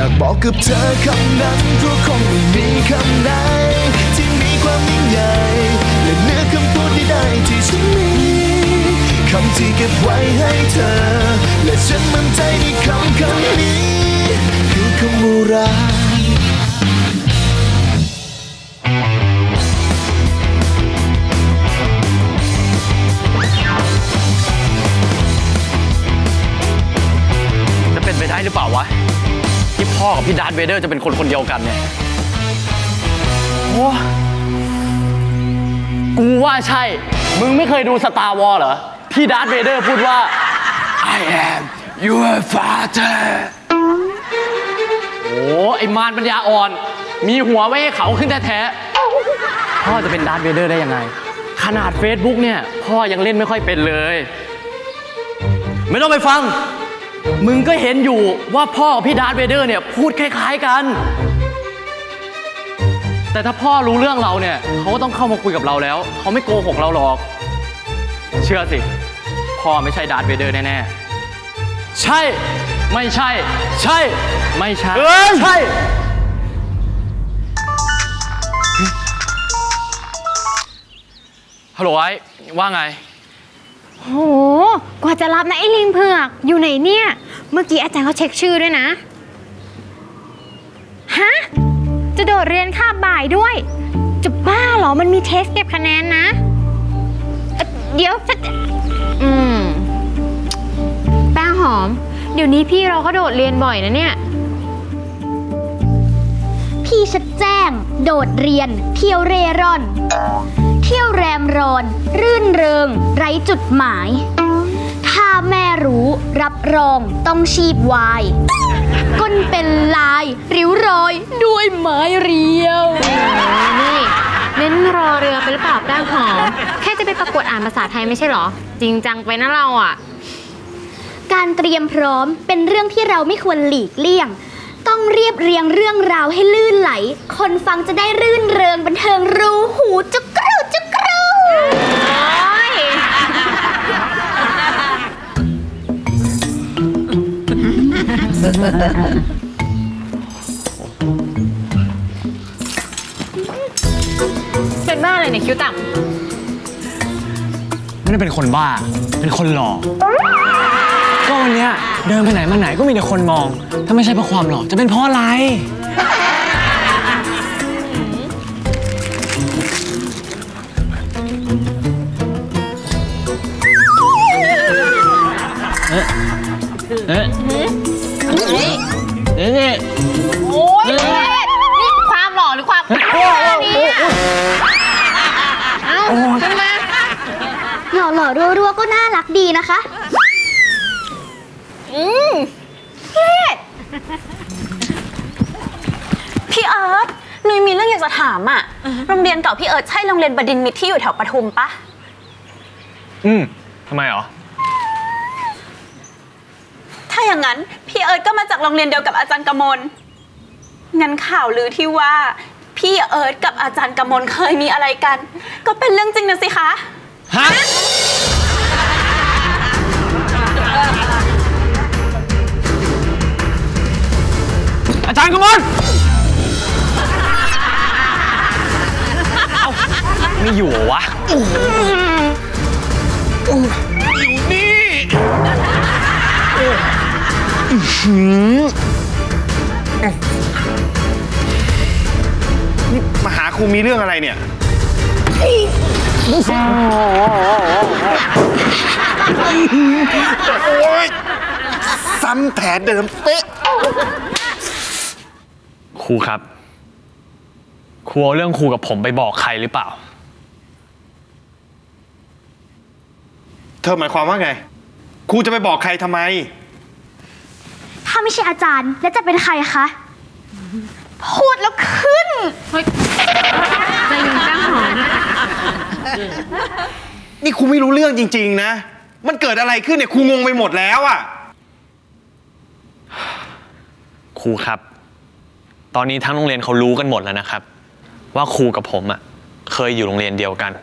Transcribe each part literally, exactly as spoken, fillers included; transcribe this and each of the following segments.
ากบอกกับเธอคำนั้นก็คงไม่มีคำไหนที่มีความยิ่งใหญ่และเหนือคำพูดใดๆที่ฉันมีคำที่เก็บไว้ให้เธอและฉันมั่นใจในคำคำนี้คือคำว่ารักจะเป็นไปได้หรือเปล่าวะที่พ่อกับพี่ดาร์ธเวเดอร์จะเป็นคนคนเดียวกันเนี่ยโอ้กูว่าใช่มึงไม่เคยดูสตาร์วอร์เหรอที่ดาร์ธเวเดอร์พูดว่า I am your father โอ้ไอ้มารปัญญาอ่อนมีหัวไว้ให้เขาขึ้นแท้ๆพ่อจะเป็นดาร์ธเวเดอร์ได้ยังไงขนาด Facebook เนี่ยพ่อยังเล่นไม่ค่อยเป็นเลยไม่ต้องไปฟังมึงก็เห็นอยู่ว่าพ่อกับพี่ดาร์ธเวเดอร์เนี่ยพูดคล้ายๆกันแต่ถ้าพ่อรู้เรื่องเราเนี่ยเขาก็ต้องเข้ามาคุยกับเราแล้วเขาไม่โกหกเราหรอกเชื่อสิพ่อไม่ใช่ดาร์ธเวเดอร์แน่ๆใช่ไม่ใช่ใช่ไม่ใช่ใช่ฮัลโหลไอ้ว่าไงโหกว่าจะรับนะไอ้ลิงเผือกอยู่ไหนเนี่ยเมื่อกี้อาจารย์เขาเช็คชื่อด้วยนะฮะจะโดดเรียนคาบบ่ายด้วยจะบ้าเหรอมันมีเทสเก็บคะแนนนะเดี๋ยวอืมแป้งหอมเดี๋ยวนี้พี่เราก็โดดเรียนบ่อยนะเนี่ยพี่ชัดแจ้งโดดเรียนเที่ยวเร่ร่อนเที่ยวแรมรอนรื่นเริงไร้จุดหมายถ้าแม่รู้รับรองต้องชีพวายก้นเป็นลายริ้วรอยด้วยไม้เรียวนี่เน้นรอเรือไปหรือเปล่าแป้งหอมแค่จะไปประกวดอ่านภาษาไทยไม่ใช่หรอจริงจังไปนะเราอ่ะการเตรียมพร้อมเป็นเรื่องที่เราไม่ควรหลีกเลี่ยงต้องเรียบเรียงเรื่องราวให้ลื่นไหลคนฟังจะได้รื่นเริงบันเทิงรู้หูจุกรูจุกรูเป็นบ้าอะไรเนี่ยคิ้วต่ำไม่ได้เป็นคนบ้าเป็นคนหล่อก็วันนี้เดินไปไหนมาไหนก็มีแต่คนมองถ้าไม่ใช่เพราะความหล่อจะเป็นเพราะอะไรเอ๊ะเอ๊ะเอ๊ะนี่โอ้ยนี่ความหล่อหรือความนี่เอ้าขึ้นมาหล่อหล่อรัวรัวก็น่ารักดีนะคะอืมพี่เอิร์ธนุ้ยมีเรื่องอยากจะถามอ่ะโรงเรียนเก่าพี่เอิร์ธใช่โรงเรียนบดินทร์มิตรที่อยู่แถวปทุมปะอืมทำไมหรอถ้าอย่างนั้นพี่เอิร์ธก็มาจากโรงเรียนเดียวกับอาจารย์กมลงั้นข่าวลือที่ว่าพี่เอิร์ธกับอาจารย์กมลเคยมีอะไรกันก็เป็นเรื่องจริงนะสิคะฮะอาจารย์กมลไม่อยู่เหรอวะอยู่นี่นี่มาหาครูมีเรื่องอะไรเนี่ยโอ๊ยซ้ำแผลเดิมเป๊ะครูครับครูเอาเรื่องครูกับผมไปบอกใครหรือเปล่าเธอหมายความว่าไงครูจะไปบอกใครทำไมถ้าไม่ใช่อาจารย์แล้วจะเป็นใครคะพูดแล้วขึ้นเฮ้ยใจเย็นแป้งหอมนี่ครูไม่รู้เรื่องจริงๆนะมันเกิดอะไรขึ้นเนี่ยครูงงไปหมดแล้วอ่ะครูครับตอนนี้ทั้งโรงเรียนเขารู้กันหมดแล้วนะครับว่าครูกับผมอ่ะเคยอยู่โรงเรียนเดียวกัน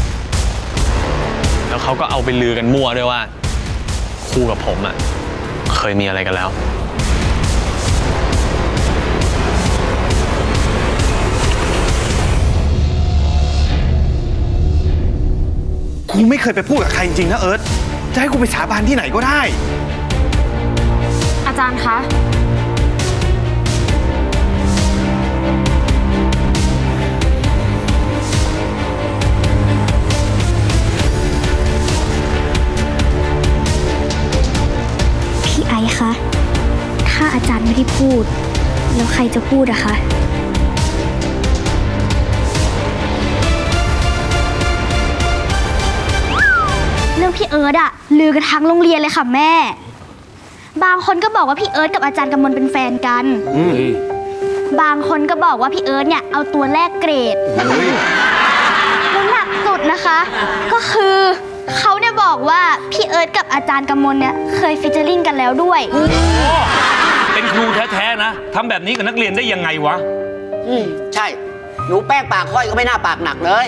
แล้วเขาก็เอาไปลือกันมั่วด้วยว่าครูกับผมอ่ะเคยมีอะไรกันแล้วกูไม่เคยไปพูดกับใครจริงๆนะเอิร์ธจะให้กูไปสาบานที่ไหนก็ได้อาจารย์คะพี่ไอซ์คะถ้าอาจารย์ไม่ได้พูดแล้วใครจะพูดอะคะเรื่องพี่เอิร์ธอะลือกันทั้งโรงเรียนเลยค่ะแม่บางคนก็บอกว่าพี่เอิร์ธกับอาจารย์กำมลเป็นแฟนกันบางคนก็บอกว่าพี่เอิร์ธเนี่ยเอาตัวแลกเกรดแล้วหนักสุดนะคะก็คือเขาเนี่ยบอกว่าพี่เอิร์ธกับอาจารย์กำมลเนี่ยเคยฟิชเชอริ่งกันแล้วด้วยเป็นครูแท้ๆนะทำแบบนี้กับนักเรียนได้ยังไงวะอืมใช่หนูแป้งปากค่อยก็ไม่น่าปากหนักเลย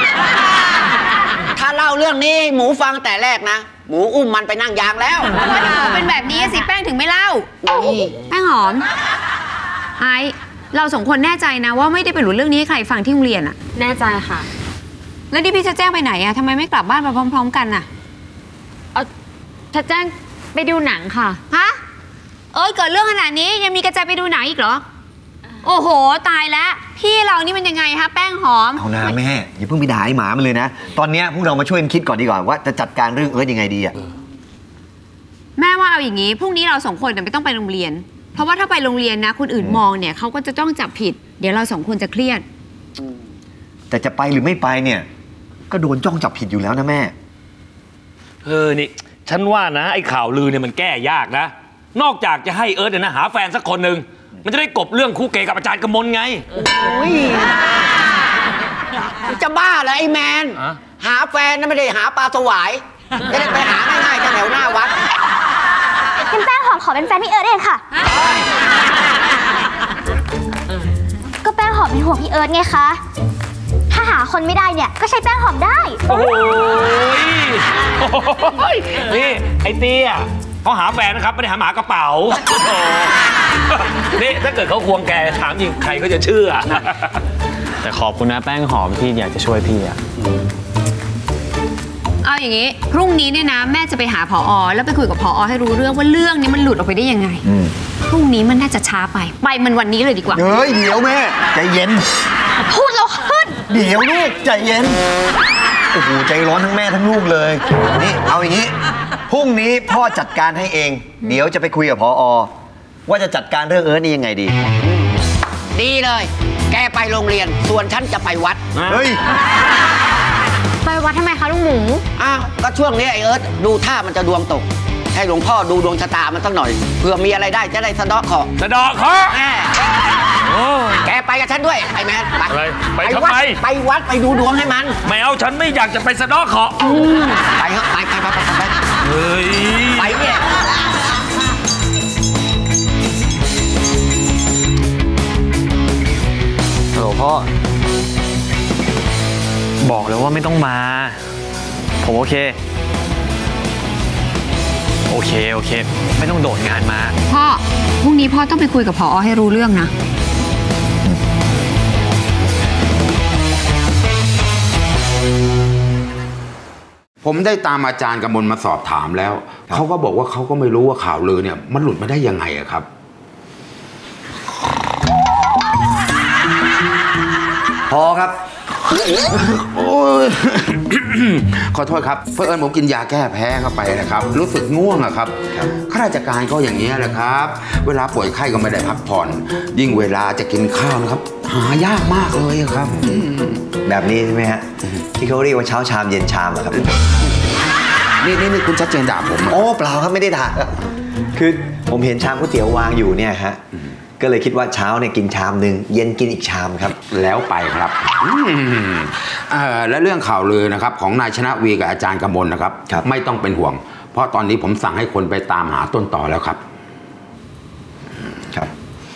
ถ้าเล่าเรื่องนี้หมูฟังแต่แรกนะหมูอุ้มมันไปนั่งยางแล้วเป็นแบบนี้สิแป้งถึงไม่เล่าแป้งหอมไอเราสองคนแน่ใจนะว่าไม่ได้ไปหลุดเรื่องนี้ให้ใครฟังที่โรงเรียนอะแน่ใจค่ะแล้วที่พี่จะแจ้งไปไหนอะทำไมไม่กลับบ้านมาพร้อมๆกันอะเออจะแจ้งไปดูหนังค่ะฮะเอ้ยเกิดเรื่องขนาดนี้ยังมีกระจายไปดูหนังอีกเหรอโอ้โหตายแล้วพี่เรานี่มันยังไงคะแป้งหอมเอานะแม่อย่าเพิ่งไปด่าไอ้หมามันเลยนะตอนนี้พวกเรามาช่วยกันคิดก่อนดีกว่าว่าจะจัดการเรื่องเอิร์ธยังไงดีอะแม่ว่าเอาอย่างนี้พรุ่งนี้เราสองคนไม่ต้องไปโรงเรียนเพราะว่าถ้าไปโรงเรียนนะคนอื่นมองเนี่ยเขาก็จะจ้องจับผิดเดี๋ยวเราสองคนจะเครียดแต่จะไปหรือไม่ไปเนี่ยก็โดนจ้องจับผิดอยู่แล้วนะแม่เออนี่ฉันว่านะไอ้ข่าวลือเนี่ยมันแก้ยากนะนอกจากจะให้เอิร์ธเนี่ยนะหาแฟนสักคนหนึ่งมันจะได้กบเรื่องคู่เกย์กับอาจารย์กำมลไงจะบ้าเหรอไอ้แมนหาแฟนนั่นไม่ได้หาปลาสวายจะได้ไปหาง่ายๆแถวหน้าวัดเป็นแป้งหอมขอเป็นแฟนพี่เอิร์ธเองค่ะก็แป้งหอมเป็นห่วงพี่เอิร์ธไงคะถ้าหาคนไม่ได้เนี่ยก็ใช้แป้งหอมได้โอ้ยนี่ไอ้เตี้ยเขาหาแฟนนะครับไม่ได้หาหมากระเป๋านี่ถ้าเกิดเขาควงแกถามจริงใครก็จะเชื่อแต่ขอบคุณนะแป้งหอมที่อยากจะช่วยพี่อะเอาอย่างนี้พรุ่งนี้เนี่ยนะแม่จะไปหาผอ.แล้วไปคุยกับผอ.ให้รู้เรื่องว่าเรื่องนี้มันหลุดออกไปได้ยังไงพรุ่งนี้มันน่าจะช้าไปไปมันวันนี้เลยดีกว่าเฮ้ยเดี๋ยวแม่ใจเย็นพูดแล้วขึ้นเดี๋ยวลูกใจเย็นโอ้โหใจร้อนทั้งแม่ทั้งลูกเลยนี่เอาอย่างนี้พรุ่งนี้พ่อจัดการให้เองเดี๋ยวจะไปคุยกับผอ.ว่าจะจัดการเรื่องเอิร์ธนี่ยังไงดีดีเลยแกไปโรงเรียนส่วนฉันจะไปวัดเฮ้ยไปวัดทำไมคะลุงหมูอ้าวก็ช่วงนี้ไอ้เอิร์ธดูท่ามันจะดวงตกให้หลวงพ่อดูดวงชะตามันสักหน่อยเผื่อมีอะไรได้จะได้สะเดาะเคราะห์สะเดาะเคราะห์แกไปกับฉันด้วยไอ้แมนไปไปทำไมไปวัดไปดูดวงให้มันไม่เอาฉันไม่อยากจะไปสะเดาะเคราะห์ไปเถอะไปไปไปไปไปเฮ้ยไปเนี่ยโอ้พ่อบอกแล้วว่าไม่ต้องมาผมโอเคโอเคโอเคไม่ต้องโดดงานมาพ่อพรุ่งนี้พ่อต้องไปคุยกับผอ.ให้รู้เรื่องนะผมได้ตามอาจารย์กำมลมาสอบถามแล้วเขาก็บอกว่าเขาก็ไม่รู้ว่าข่าวลือเนี่ยมันหลุดมาได้ยังไงอะครับพอครับโอ้ยขอโทษครับเพื่อนผมกินยาแก้แพ้เข้าไปนะครับรู้สึกง่วงอะครับข้าราชการก็อย่างนี้แหละครับเวลาป่วยไข้ก็ไม่ได้พักผ่อนยิ่งเวลาจะกินข้าวนะครับหายากมากเลยครับแบบนี้ใช่ไหมฮะที่เขาเรียกว่าเช้าชามเย็นชามอะครับนี่นี่นี่คุณชัดเจนด่าผมโอ้เปล่าครับไม่ได้ด่าคือผมเห็นชามก๋วยเตี๋ยววางอยู่เนี่ยฮะก็เลยคิดว่าเช้าเนี่ยกินชามหนึ่งเย็นกินอีกชามครับแล้วไปครับและเรื่องข่าวลือนะครับของนายชนะวีกับอาจารย์กำมลนะครับไม่ต้องเป็นห่วงเพราะตอนนี้ผมสั่งให้คนไปตามหาต้นต่อแล้วครับครับ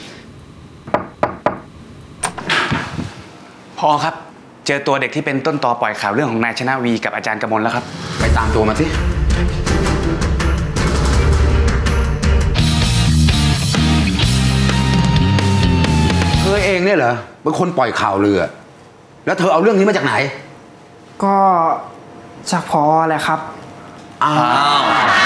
พ่อครับเจอตัวเด็กที่เป็นต้นตอปล่อยข่าวเรื่องของนายชนะวีกับอาจารย์กำมลแล้วครับไปตามตัวมาสิเนี่ยเหรอเป็นคนปล่อยข่าวลือแล้วเธอเอาเรื่องนี้มาจากไหนก็จากพอแหละครับอ้าว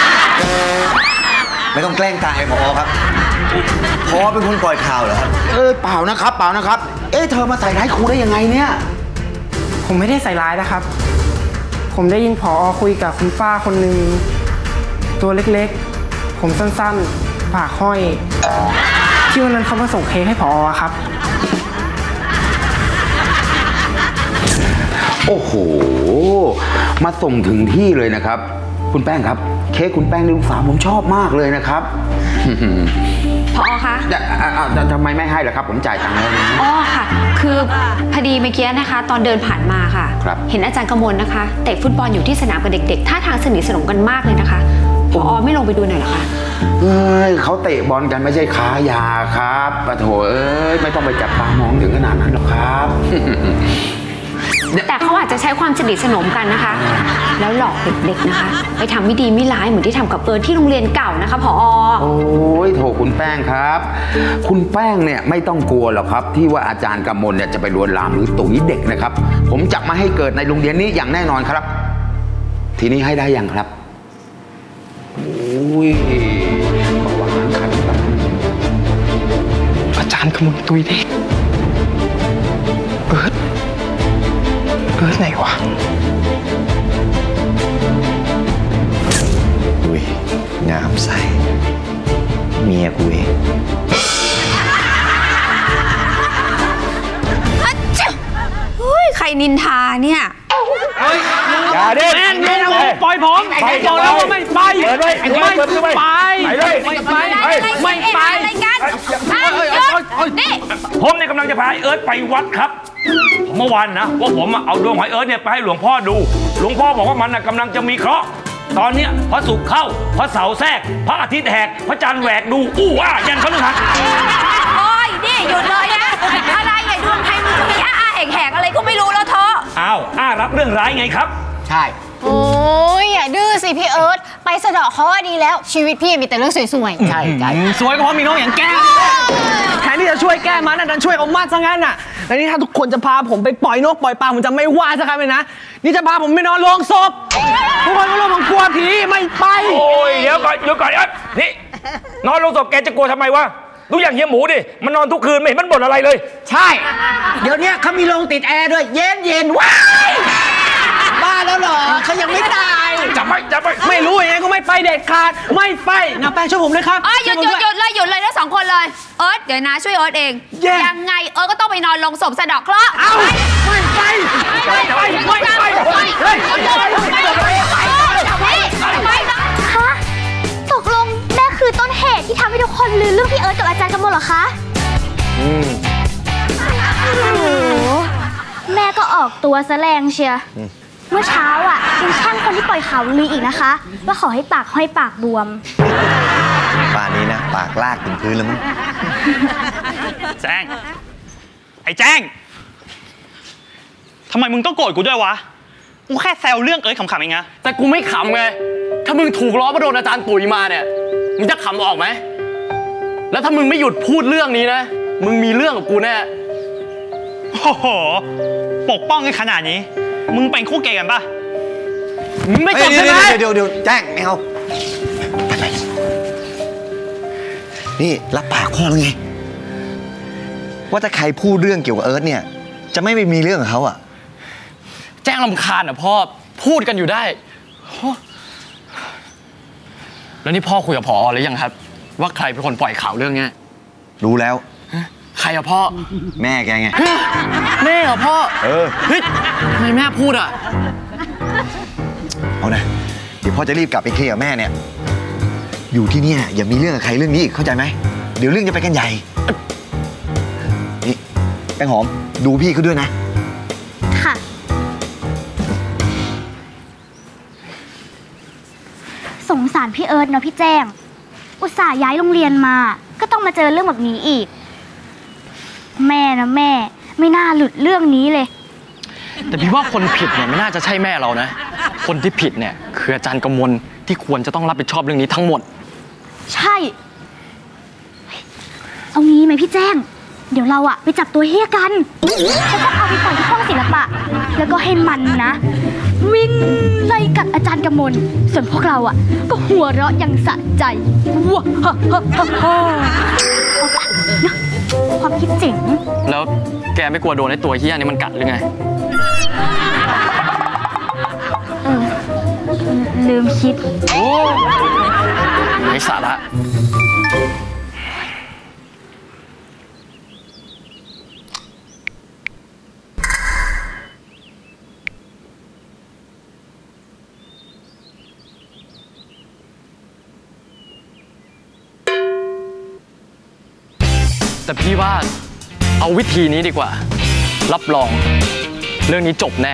ไม่ต้องแกล้งตายพอครับพอเป็นคนปล่อยข่าวเหรอครับเออเปล่านะครับเปล่านะครับเอ๊ะเธอมาใส่ร้ายครูได้ยังไงเนี่ยผมไม่ได้ใส่ร้ายนะครับผมได้ยินผอคุยกับคุณป้าคนหนึ่งตัวเล็กๆผมสั้นๆปากห้อยที่วันนั้นเขามาส่งเค้กให้ผอครับโอ้โหมาส่งถึงที่เลยนะครับคุณแป้งครับเค้กคุณแป้งลูกสาวผมชอบมากเลยนะครับผอคะทำไมไม่ให้ล่ะครับผมจ่ายตังค์แล้วนะอ๋อค่ะคือพอดีเมื่อกี้นะคะตอนเดินผ่านมาค่ะเห็นอาจารย์กมลนะคะเตะฟุตบอลอยู่ที่สนามกับเด็กๆท่าทางสนิทสนมกันมากเลยนะคะผอไม่ลงไปดูหน่อยเหรอคะเอ้ยเขาเตะบอลกันไม่ใช่ค้ายาครับปะโถเอ้ยไม่ต้องไปจับตามองถึงขนาดนั้นหรอกครับแต่เขาอาจจะใช้ความสนิทสนมกันนะคะแล้วหลอกเด็กๆนะคะไปทำไม่ดีไม่ร้ายเหมือนที่ทำกับเอิร์ธที่โรงเรียนเก่านะคะผอ. โอ้ยโถคุณแป้งครับคุณแป้งเนี่ยไม่ต้องกลัวหรอกครับที่ว่าอาจารย์กำมลเนี่ยจะไปลวนลามหรือตุ๋ยเด็กนะครับผมจะมาให้เกิดในโรงเรียนนี้อย่างแน่นอนครับทีนี้ให้ได้ยังครับโอ้ยระวังนะครับอาจารย์กำมลตุ๋ยเด็กเอิร์ธเอิร์ธไหนวะอุ้ยงามใสเมียกูเองใครนินทาเนี่ยอย่าเด็ดแม่ปล่อยผมไปบอกแล้วว่าไม่ไปไม่ไปไม่ไปไม่ไปอะไรกันนี่ผมเนี่ยกำลังจะพาเอิร์ธไปวัดครับเมื่อวานนะว่าผมเอาดวงหอยเอิร์ธเนี่ยไปให้หลวงพ่อดูหลวงพ่อบอกว่ามันกำลังจะมีเคราะห์ตอนเนี้ยพระศุกร์เข้าพระเสาร์แทรกพระอาทิตย์แหกพระจันทร์แหวกดูอู้อ้ายันพฤหัสโอ้ยนี่หยุดเลยนะอะไรไอ้ดวงใครมันจะมีอ้าอ้าแหกๆอะไรก็ไม่รู้แล้วเธออ้าวอ้ารับเรื่องร้ายไงครับใช่โอ้ยอย่าดื้อสิพี่เอิร์ธไปสะเดาะเขาว่าดีแล้วชีวิตพี่มีแต่เรื่องสวยๆใช่ใช่สวยเพราะมีน้องอย่างแกแทนที่จะช่วยแก้มันนั่นช่วยเอามาซะงั้นน่ะแล้วนี่ถ้าทุกคนจะพาผมไปปล่อยนกปล่อยปลาผมจะไม่ว่าสักคำเลยนะนี่จะพาผมไปนอนโรงศพทุกคนก็รู้ผมกลัวผีไม่ไปโอ้ยเดี๋ยวก่อนเดี๋ยวก่อนนี่นอนโรงศพแกจะกลัวทำไมวะดูอย่างเฮียหมูดิมันนอนทุกคืนไม่เห็นมันบ่นอะไรเลยใช่เดี๋ยวนี้เขามีโรงติดแอร์ด้วยเย็นเย็นว้ายบ้าแล้วเหรอเขายังไม่ตายจะไม่จะไม่ไม่รู้ยังไงก็ไม่ไปเด็ดขาดไม่ไปนะแป้งช่วยผมเลยครับหยุดหยุดหยุดเลยหยุดเลยทั้งสองคนเลยเอิร์ธเดี๋ยวนะช่วยเอิร์ธเองยังไงเอิร์ธก็ต้องไปนอนลงศพสะเดาะเคราะห์เอาไม่ไปไม่ไปไม่ไปไม่ฮะตกลงแม่คือต้นเหตุที่ทำให้ทุกคนลือเรื่องพี่เอิร์ธกับอาจารย์กำมลเหรอคะอืมแม่ก็ออกตัวซะแรงเชียเมื่อเช้าอ่ะยังแช่งคนที่ปล่อยข่าวลืออีกนะคะว่าขอให้ปากห้อยปากบวมป่านนี้นะปากลากถึงพื้นแล้วมั้งแจ้งไอ้แจ้งทำไมมึงต้องโกรธกูด้วยวะกูแค่แซวเรื่องเอ้ยขำๆเองนะแต่กูไม่ขำไงถ้ามึงถูกล้อมาโดนอาจารย์ตุ๋ยมาเนี่ยมึงจะขำออกไหมแล้วถ้ามึงไม่หยุดพูดเรื่องนี้นะมึงมีเรื่องกับกูแน่โอ้โหปกป้องกันขนาดนี้มึงเป็นคู่เกย์กันปะมึงไม่จบใช่ไหมเดี๋ยวเดี๋ยวแจ้งไม่เอาไปไปนี่รับปากพ่อแล้วไงว่าถ้าใครพูดเรื่องเกี่ยวกับเอิร์ธเนี่ยจะไม่ไปมีเรื่องกับเขาอ่ะแจ้งรำคาญอ่ะพ่อพูดกันอยู่ได้แล้วนี่พ่อคุยกับผอ.หรือยังครับว่าใครเป็นคนปล่อยข่าวเรื่องนี้รู้แล้วใครอะพ่อแม่แกไงแม่เหรอพ่อเออเฮ้ยทำไมแม่พูดอะเอานะเดี๋ยวพ่อจะรีบกลับไปเคลียร์กับแม่เนี่ยอยู่ที่นี่อย่ามีเรื่องกับใครเรื่องนี้อีกเข้าใจไหมเดี๋ยวเรื่องจะไปกันใหญ่นี่แป้งหอมดูพี่เขาด้วยนะค่ะสงสารพี่เอิร์ธเนาะพี่แจ้งอุตส่าห์ย้ายโรงเรียนมาก็ต้องมาเจอเรื่องแบบนี้อีกแม่นะแม่ไม่น่าหลุดเรื่องนี้เลยแต่พี่ว่าคนผิดเนี่ยไม่น่าจะใช่แม่เรานะคนที่ผิดเนี่ยคืออาจารย์กมลที่ควรจะต้องรับผิดชอบเรื่องนี้ทั้งหมดใช่เอางี้ไหมพี่แจ้งเดี๋ยวเราอะไปจับตัวเฮียกันแล้วก็เอาไปปล่อยที่ห้องศิลปะแล้วก็ให้มันนะวิ่งไล่กัดอาจารย์กมลส่วนพวกเราอะก็หัวเราะอย่างสะใจว้าฮ่าฮ่าฮ่าฮ่าเอาปะนะความคิดเจ๋งแล้วแกไม่กลัวโดนไอ้ตัวเฮียนี่มันกัดหรือไงเออลืมคิดโอ้ไร้สาระแต่พี่ว่าเอาวิธีนี้ดีกว่ารับรองเรื่องนี้จบแน่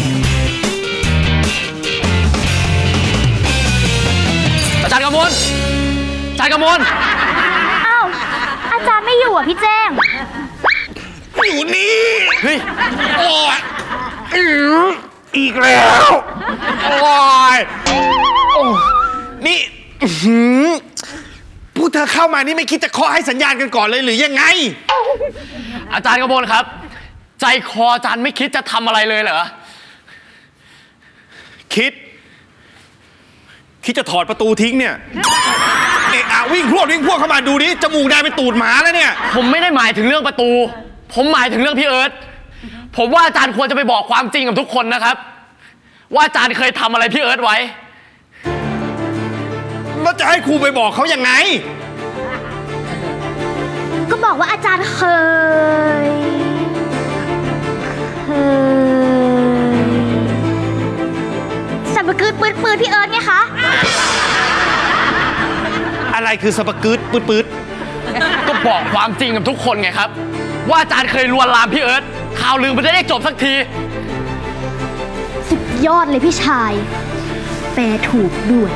อาจารย์กมลอาจารย์กมลอ้าวอาจารย์ไม่อยู่อ่ะพี่แจ้งอยู่นี่เฮ้ยโอ้ยอีกแล้วโอ้ยโอ้นี่พวกเธอเข้ามานี่ไม่คิดจะเคาะให้สัญญาณกันก่อนเลยหรือยังไงอาจารย์กมลครับใจคออาจารย์ไม่คิดจะทำอะไรเลยเหรอคิดคิดจะถอดประตูทิ้งเนี่ยเอะอะวิ่งพรวดวิ่งพรวดเข้ามาดูดิจมูกแดงเป็นตูดหมาแล้วเนี่ยผมไม่ได้หมายถึงเรื่องประตูผมหมายถึงเรื่องพี่เอิร์ธผมว่าอาจารย์ควรจะไปบอกความจริงกับทุกคนนะครับว่าอาจารย์เคยทำอะไรพี่เอิร์ธไว้แล้วจะให้ครูไปบอกเขายังไงก็บอกว่าอาจารย์เคยเคยสับปะกืดปืดปืดพี่เอิร์ธไงคะอะไรคือสับปะกืดปืดปืดก็บอกความจริงกับทุกคนไงครับว่าอาจารย์เคยลวนลามพี่เอิร์ธข่าวลือมันจะได้จบสักทีสุดยอดเลยพี่ชายแปลถูกด้วย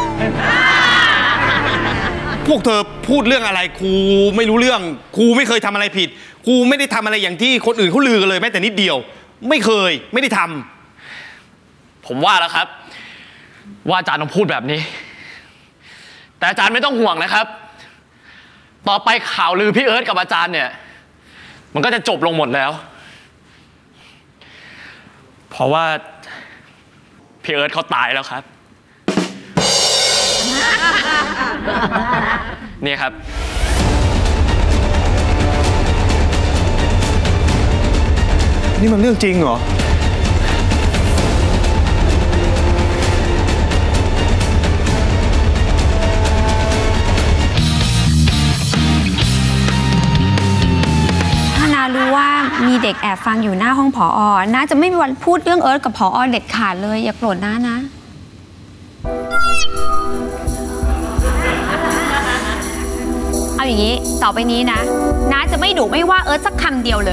พวกเธอพูดเรื่องอะไรครูไม่รู้เรื่องครูไม่เคยทำอะไรผิดครูไม่ได้ทำอะไรอย่างที่คนอื่นเขาลือกันเลยแม้แต่นิดเดียวไม่เคยไม่ได้ทำผมว่าแล้วครับว่าอาจารย์ต้องพูดแบบนี้แต่อาจารย์ไม่ต้องห่วงนะครับต่อไปข่าวลือพี่เอิร์ธกับอาจารย์เนี่ยมันก็จะจบลงหมดแล้วเพราะว่าพี่เอิร์ธเขาตายแล้วครับนี่ครับนี่มันเรื่องจริงเหรอถ้านารู้ว่ามีเด็กแอบฟังอยู่หน้าห้องผอ.น้าจะไม่มีวันพูดเรื่องเอิร์ธกับผอ.เด็ดขาดเลยอย่าโกรธน้านะเอาอย่างนี้ต่อไปนี้นะน้าจะไม่ดุไม่ว่าเอิร์ธสักคำเดียวเลย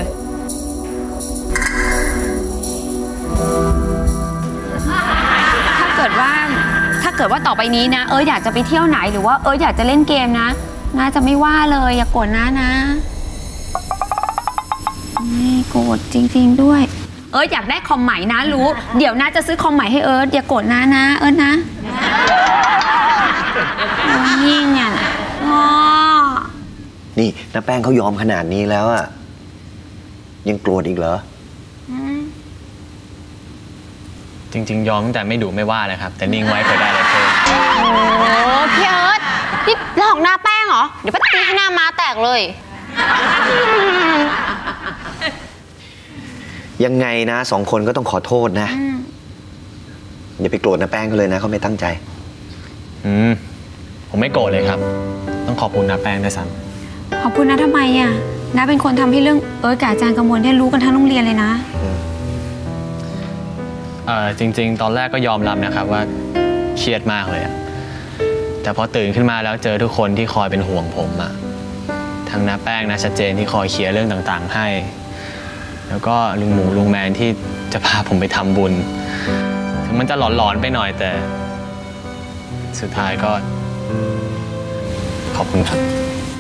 ถ้าเกิดว่าถ้าเกิดว่าต่อไปนี้นะเอิร์ธอยากจะไปเที่ยวไหนหรือว่าเอิร์ธอยากจะเล่นเกมนะน้าจะไม่ว่าเลยอย่าโกรธน้านะไม่โกรธจริงๆด้วยเอิร์ธอยากได้คอมใหม่นะรู้เดี๋ยวน้าจะซื้อคอมใหม่ให้เอิร์ธอย่าโกรธน้านะเอิร์ธนะยิ่งอ่ะนี่น้าแป้งเขายอมขนาดนี้แล้วอะยังโกรธอีกเหรอจริงๆยอมแต่ไม่ดุไม่ว่าเลยครับแต่นิ่งไว้เพื่อได้อะไรเพิ่มโอ้พี่เอิร์ธนี่หลอกหน้าแป้งเหรอเดี๋ยวป้าตีให้หน้าม้าแตกเลยยังไงนะสองคนก็ต้องขอโทษนะอย่าไปโกรธน้าแป้งเขาเลยนะเขาไม่ตั้งใจอืมผมไม่โกรธเลยครับต้องขอบคุณน้าแป้งด้วยซ้ำขอบคุณนะทำไมอ่ะน้าเป็นคนทำให้เรื่องเอิร์ธกับอาจารย์กมลได้รู้กันทั้งโรงเรียนเลยนะเออจริงๆตอนแรกก็ยอมรับนะครับว่าเครียดมากเลยอะแต่พอตื่นขึ้นมาแล้วเจอทุกคนที่คอยเป็นห่วงผมอะทั้งน้าแป้งน้าชัดเจนที่คอยเคลียร์เรื่องต่างๆให้แล้วก็ลุงหมูลุงแมนที่จะพาผมไปทำบุญถึงมันจะหลอนๆไปหน่อยแต่สุดท้ายก็ขอบคุณครับ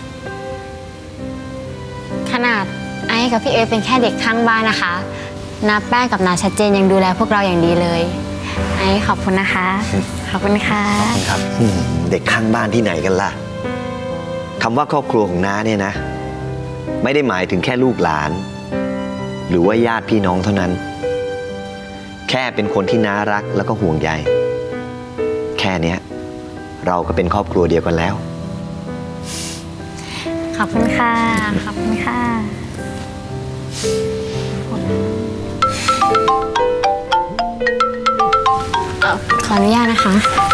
ขนาดไอ้กับพี่เอิร์ธเป็นแค่เด็กข้างบ้านนะคะน้าแป้งกับน้าชัดเจนยังดูแลพวกเราอย่างดีเลยไอ้ขอบคุณนะคะขอบคุณค่ะขอบคุณครับเด็กข้างบ้านที่ไหนกันล่ะคำว่าครอบครัวของน้าเนี่ยนะไม่ได้หมายถึงแค่ลูกหลาน หรือว่าญาติพี่น้องเท่านั้น แค่เป็นคนที่น่ารักแล้วก็ห่วงใยแค่เนี้ยเราก็เป็นครอบครัวเดียวกันแล้วขอบคุณค่ะ ขอบคุณค่ะขออนุญาตนะคะ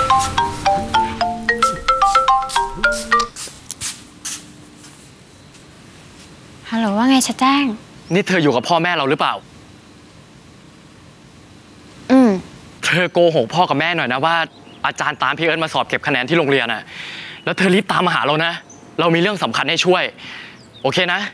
ฮัลโหลว่าไงชัดแจ้งนี่เธออยู่กับพ่อแม่เราหรือเปล่าอืมเธอโกหกพ่อกับแม่หน่อยนะว่าอาจารย์ตามพี่เอิร์ธมาสอบเก็บคะแนนที่โรงเรียนน่ะแล้วเธอรีบตามมาหาเรานะเรามีเรื่องสำคัญให้ช่วยโอเคนะ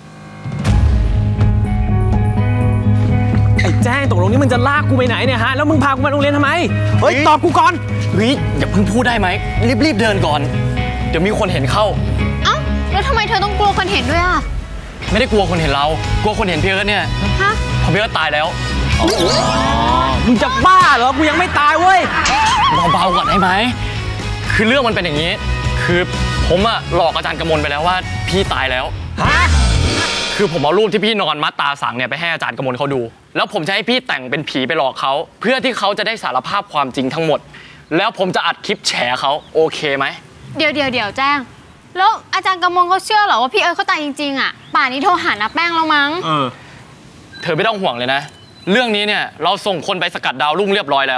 ไอ้แจ้งตกลงนี่มึงจะลากกูไปไหนเนี่ยฮะแล้วมึงพากูมาโรงเรียนทำไมเฮ้ยตอบกูก่อนเฮ้ยอย่าเพิ่งพูดได้ไหมรีบๆเดินก่อนเดี๋ยวมีคนเห็นเข้าเอ้าแล้วทำไมเธอต้องกลัวคนเห็นด้วยอ่ะไม่ได้กลัวคนเห็นเรากลัวคนเห็นพี่เอิร์ธเนี่ยฮะพอพี่เอิร์ธตายแล้วมึงจะบ้าเหรอกูยังไม่ตายเว้ยเบาๆก่อนได้ไหมคือเรื่องมันเป็นอย่างนี้คือผมอะหลอกอาจารย์กมลไปแล้วว่าพี่ตายแล้วฮะคือผมเอารูปที่พี่นอนมัดตาสังเนี่ยไปให้อาจารย์กมลเขาดูแล้วผมจะให้พี่แต่งเป็นผีไปหลอกเขาเพื่อที่เขาจะได้สารภาพความจริงทั้งหมดแล้วผมจะอัดคลิปแฉเขาโอเคไหมเดี๋ยวเดี๋ยวเดี๋ยวแจ้งแล้วอาจารย์กมลเขาเชื่อเหรอว่าพี่เอิร์ธเขาตายจริงๆอ่ะป่านนี้โทรหาน้าแป้งแล้วมั้งเออเธอไม่ต้องห่วงเลยนะเรื่องนี้เนี่ยเราส่งคนไปสกัดดาวรุ่งเรียบร้อยแล้ว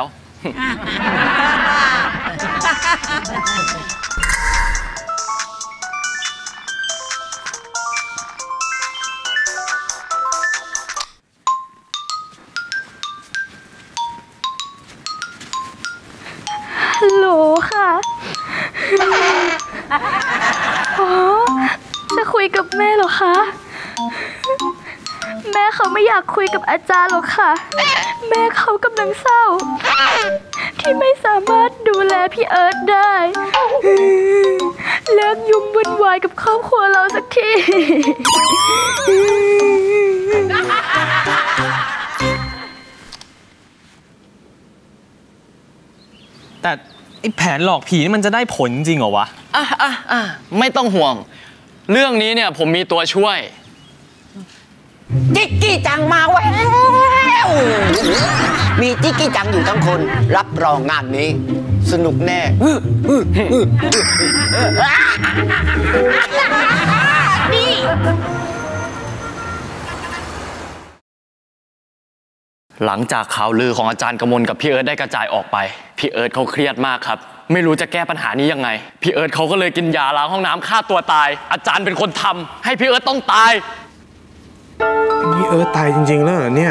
ฮัลโหลค่ะอ๋อจะคุยกับแม่เหรอคะแม่เขาไม่อยากคุยกับอาจารย์หรอกค่ะแม่เขากำลังเศร้าที่ไม่สามารถดูแลพี่เอิร์ธได้เลิกยุ่งวุ่นวายกับครอบครัวเราสักทีแต่ไอ้แผนหลอกผีนี่มันจะได้ผลจริงเหรอวะอ่ะอ่ะอ่ะไม่ต้องห่วงเรื่องนี้เนี่ยผมมีตัวช่วยจิ๊กกี้จังมาแววมีจิ๊กกี้จังอยู่ทั้งคนรับรองงานนี้สนุกแน่นี่หลังจากข่าวลือของอาจารย์กมลกับพี่เอิร์ธได้กระจายออกไปพี่เอิร์ธเขาเครียดมากครับไม่รู้จะแก้ปัญหานี้ยังไงพี่เอิร์ธเขาก็เลยกินยาล้างห้องน้ำฆ่าตัวตายอาจารย์เป็นคนทำให้พี่เอิร์ธต้องตายนี่เอิร์ธตายจริงๆแล้วเหรอเนี่ย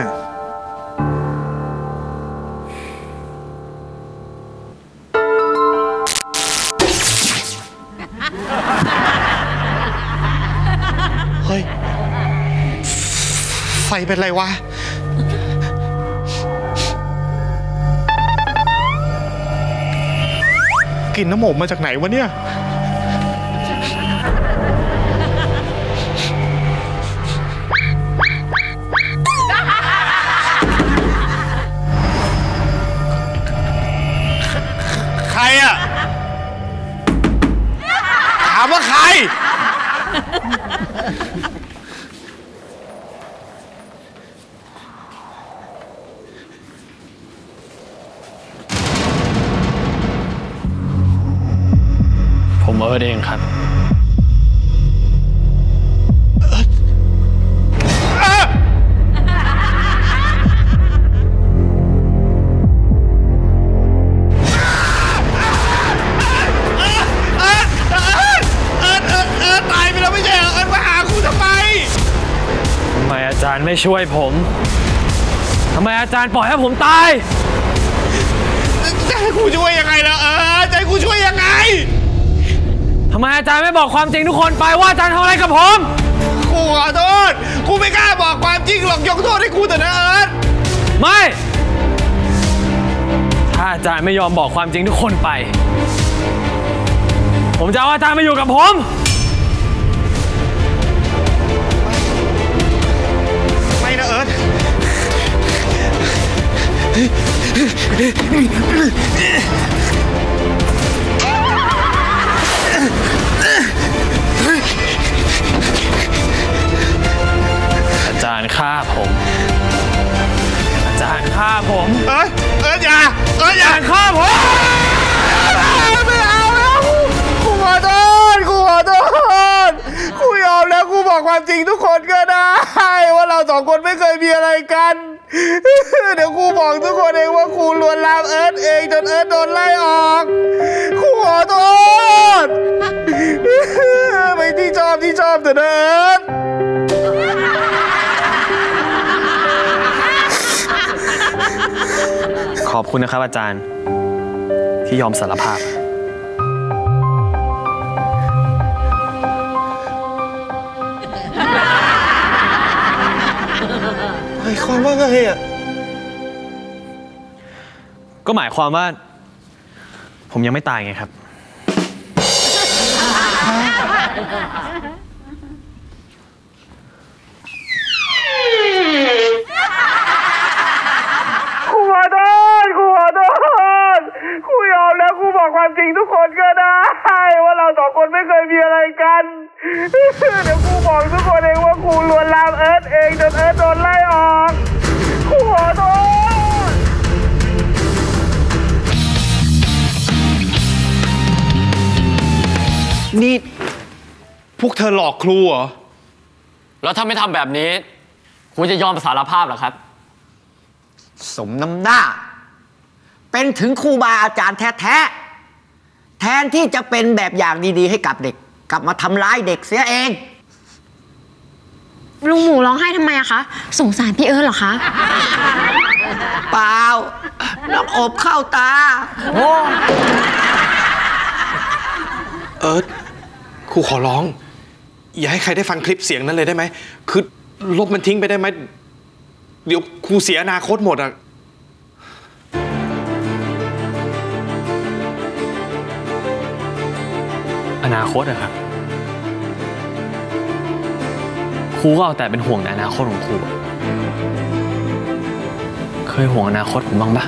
เฮ้ยไฟเป็นไรวะกลิ่นน้ำหมมาจากไหนวะเนี่ยใครอะถามว่าใครผมเอิร์ธเองครับอาจารย์ไม่ช่วยผมทำไมอาจารย์ปล่อยให้ผมตายจะให้กูช่วยยังไงล่ะเออจะให้กูช่วยยังไงทำไมอาจารย์ไม่บอกความจริงทุกคนไปว่าอาจารย์ทำอะไรกับผมกูขอโทษกูไม่กล้าบอกความจริงหรอกยกโทษให้กูแต่นะเอิร์ธไม่ถ้าอาจารย์ไม่ยอมบอกความจริงทุกคนไปผมจะเอาอาจารย์มาอยู่กับผมไม่นะเอิร์ธจารย์ฆ่าผมอาจารย์ฆ่าผมเอ้ยเอ้ยอย่าเอ้ยอย่าฆ่าผมไม่เอาแล้วกูขอโทษกูขอโทษกูยอมแล้วกูบอกความจริงทุกคนก็ได้ว่าเราสองคนไม่เคยมีอะไรกันเดี๋ยวกูบอกทุกคนเองว่ากูลวนลามเอิร์ธเองจนเอิร์ธโดนไล่ออกกูขอโทษไปที่ชอบที่ชอบเถอะนะเอิร์ธขอบคุณนะครับอาจารย์ที่ยอมสารภาพหมายความว่าไงอ่ะก็หมายความว่าผมยังไม่ตายไงครับกูขอโทษกูขอโทษกูยอมแล้วกูบอกความจริงทุกคนก็ได้ว่าเราสองคนไม่เคยมีอะไรกันเดี๋ยวกูบอกทุกคนเองว่ากูลวนลามเอิร์ธเองจนเอิร์ธโดนไล่ออกกูขอโทษนี่พวกเธอหลอกครูเหรอแล้วถ้าไม่ทำแบบนี้ครูจะยอมสารภาพเหรอครับสมน้ำหน้าเป็นถึงครูบาอาจารย์แท้ๆแทนที่จะเป็นแบบอย่างดีๆให้กับเด็กกลับมาทำร้ายเด็กเสียเองลุงหมูร้องไห้ทำไมอะคะสงสารพี่เอิร์ธเหรอคะเปล่าน้ำอบเข้าตาโอ้เอิร์ธครูขอร้องอย่าให้ใครได้ฟังคลิปเสียงนั้นเลยได้ไหมคือลบมันทิ้งไปได้ไหมเดี๋ยวครูเสียอนาคตหมดอ่ะอนาคตอะครับครูก็เอาแต่เป็นห่วงในอนาคตของครูเคยห่วงอนาคตผมบ้างปะ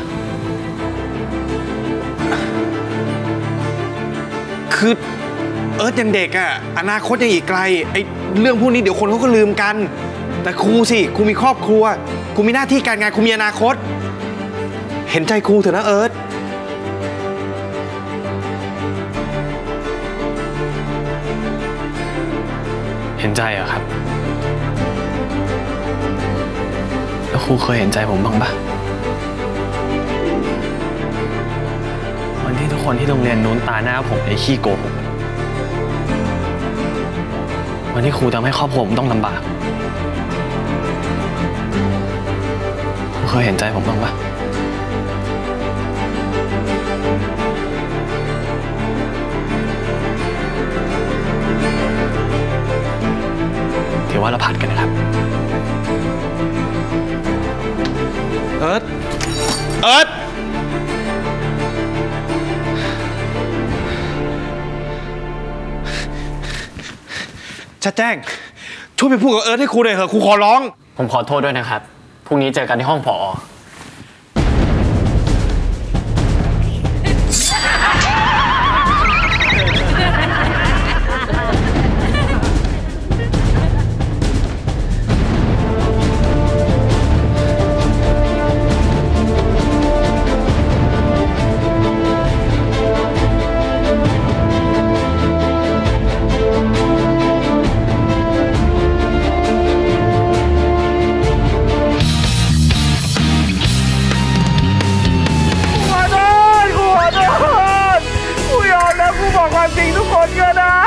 คือเอิร์ธยังเด็กอะอนาคตยังอีกไกลไอ้เรื่องพวกนี้เดี๋ยวคนเขาก็ลืมกันแต่ครูสิครูมีครอบครัวครูมีหน้าที่การงานครูมีอนาคตเห็นใจครูเถอะนะเอิร์ธเห็นใจเหรอครับแล้วครูเคยเห็นใจผมบ้างปะวันที่ทุกคนที่โรงเรียนนู้นตาหน้าผมไอ้ขี้โกหกวันที่ครูทำให้ครอบครัวผมต้องลำบากครูเคยเห็นใจผมบ้างปะถือว่าเราผัดกันนะครับเอิร์ธเอิร์ธชัดแจ้งช่วยไปพูดกับเอิร์ธให้ครูหน่อยเถอะครูขอร้องผมขอโทษด้วยนะครับพรุ่งนี้เจอกันที่ห้องผอจริงทุกคนก็ได้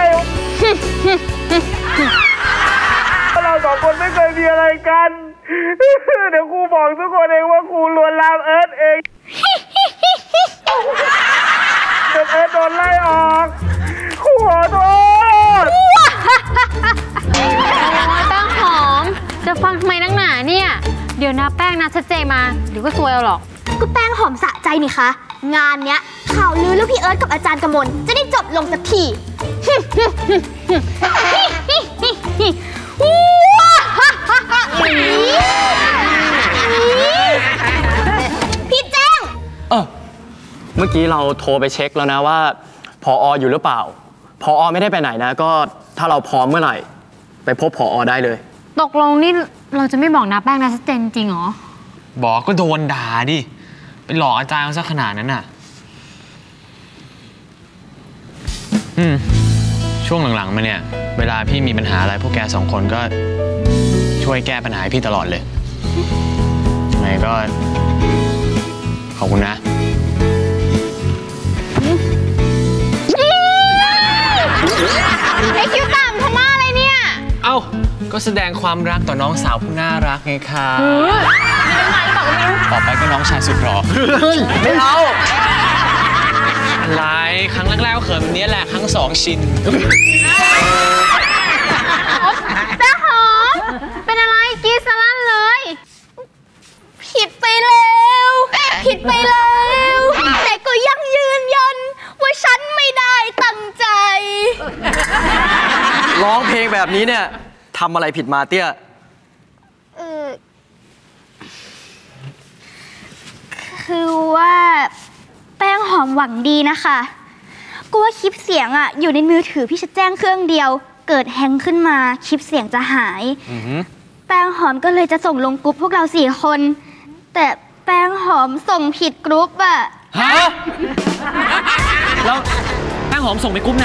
เราสองคนไม่เคยมีอะไรกันเดี๋ยวครูบอกทุกคนเองว่าครูลวนลามเอิร์ธเองจนเอิร์ธโดนไล่ออกครูขอโทษแป้งหอมจะฟังทำไมนักหนาเนี่ยเดี๋ยวนะแป้งนะชัดเจนมาเดี๋ยวก็ซวยเอาหรอกก็แป้งหอมสะใจนี่คะงานเนี้ยข่าวลือเรื่องพี่เอิร์ธกับอาจารย์กมลจะได้จบลงสักทีพี่แจ้งเออเมื่อกี้เราโทรไปเช็คแล้วนะว่าผอ.อยู่หรือเปล่าผอ.ไม่ได้ไปไหนนะก็ถ้าเราพร้อมเมื่อไหร่ไปพบผอ.ได้เลยตกลงนี่เราจะไม่บอกนาแป้งนาชัดเจนจริงเหรอบอกก็โดนด่าดิไปหลอกอาจารย์ซะขนาดนั้นน่ะอืมช่วงหลังๆมาเนี่ยเวลาพี่มีปัญหาอะไรพวกแกสองคนก็ช่วยแก้ปัญหาให้พี่ตลอดเลยไงก็ขอบคุณนะไอคิวต่ำทำมาอะไรเนี่ยเอ้าก็แสดงความรักต่อน้องสาวผู้น่ารักไงคะต่อไปก็น้องชายสุดหล่อไม่เอาอะไรครั้งแรกๆก็เขินแบบนี้แหละครั้งสองชินแต่หอมเป็นอะไรกีสลั่นเลยผิดไปแล้วผิดไปแล้วแต่ก็ยังยืนยันว่าฉันไม่ได้ตั้งใจร้องเพลงแบบนี้เนี่ยทำอะไรผิดมาเตี้ยเออคือว่าแป้งหอมหวังดีนะคะกูว่าคลิปเสียงอะอยู่ในมือถือพี่ชัดแจ้งเครื่องเดียวเกิดแฮงขึ้นมาคลิปเสียงจะหายแป้งหอมก็เลยจะส่งลงกรุ๊ปพวกเราสี่คนแต่แป้งหอมส่งผิดกรุ๊ปอะฮะแล้วแป้งหอมส่งไปกรุ๊ปไหน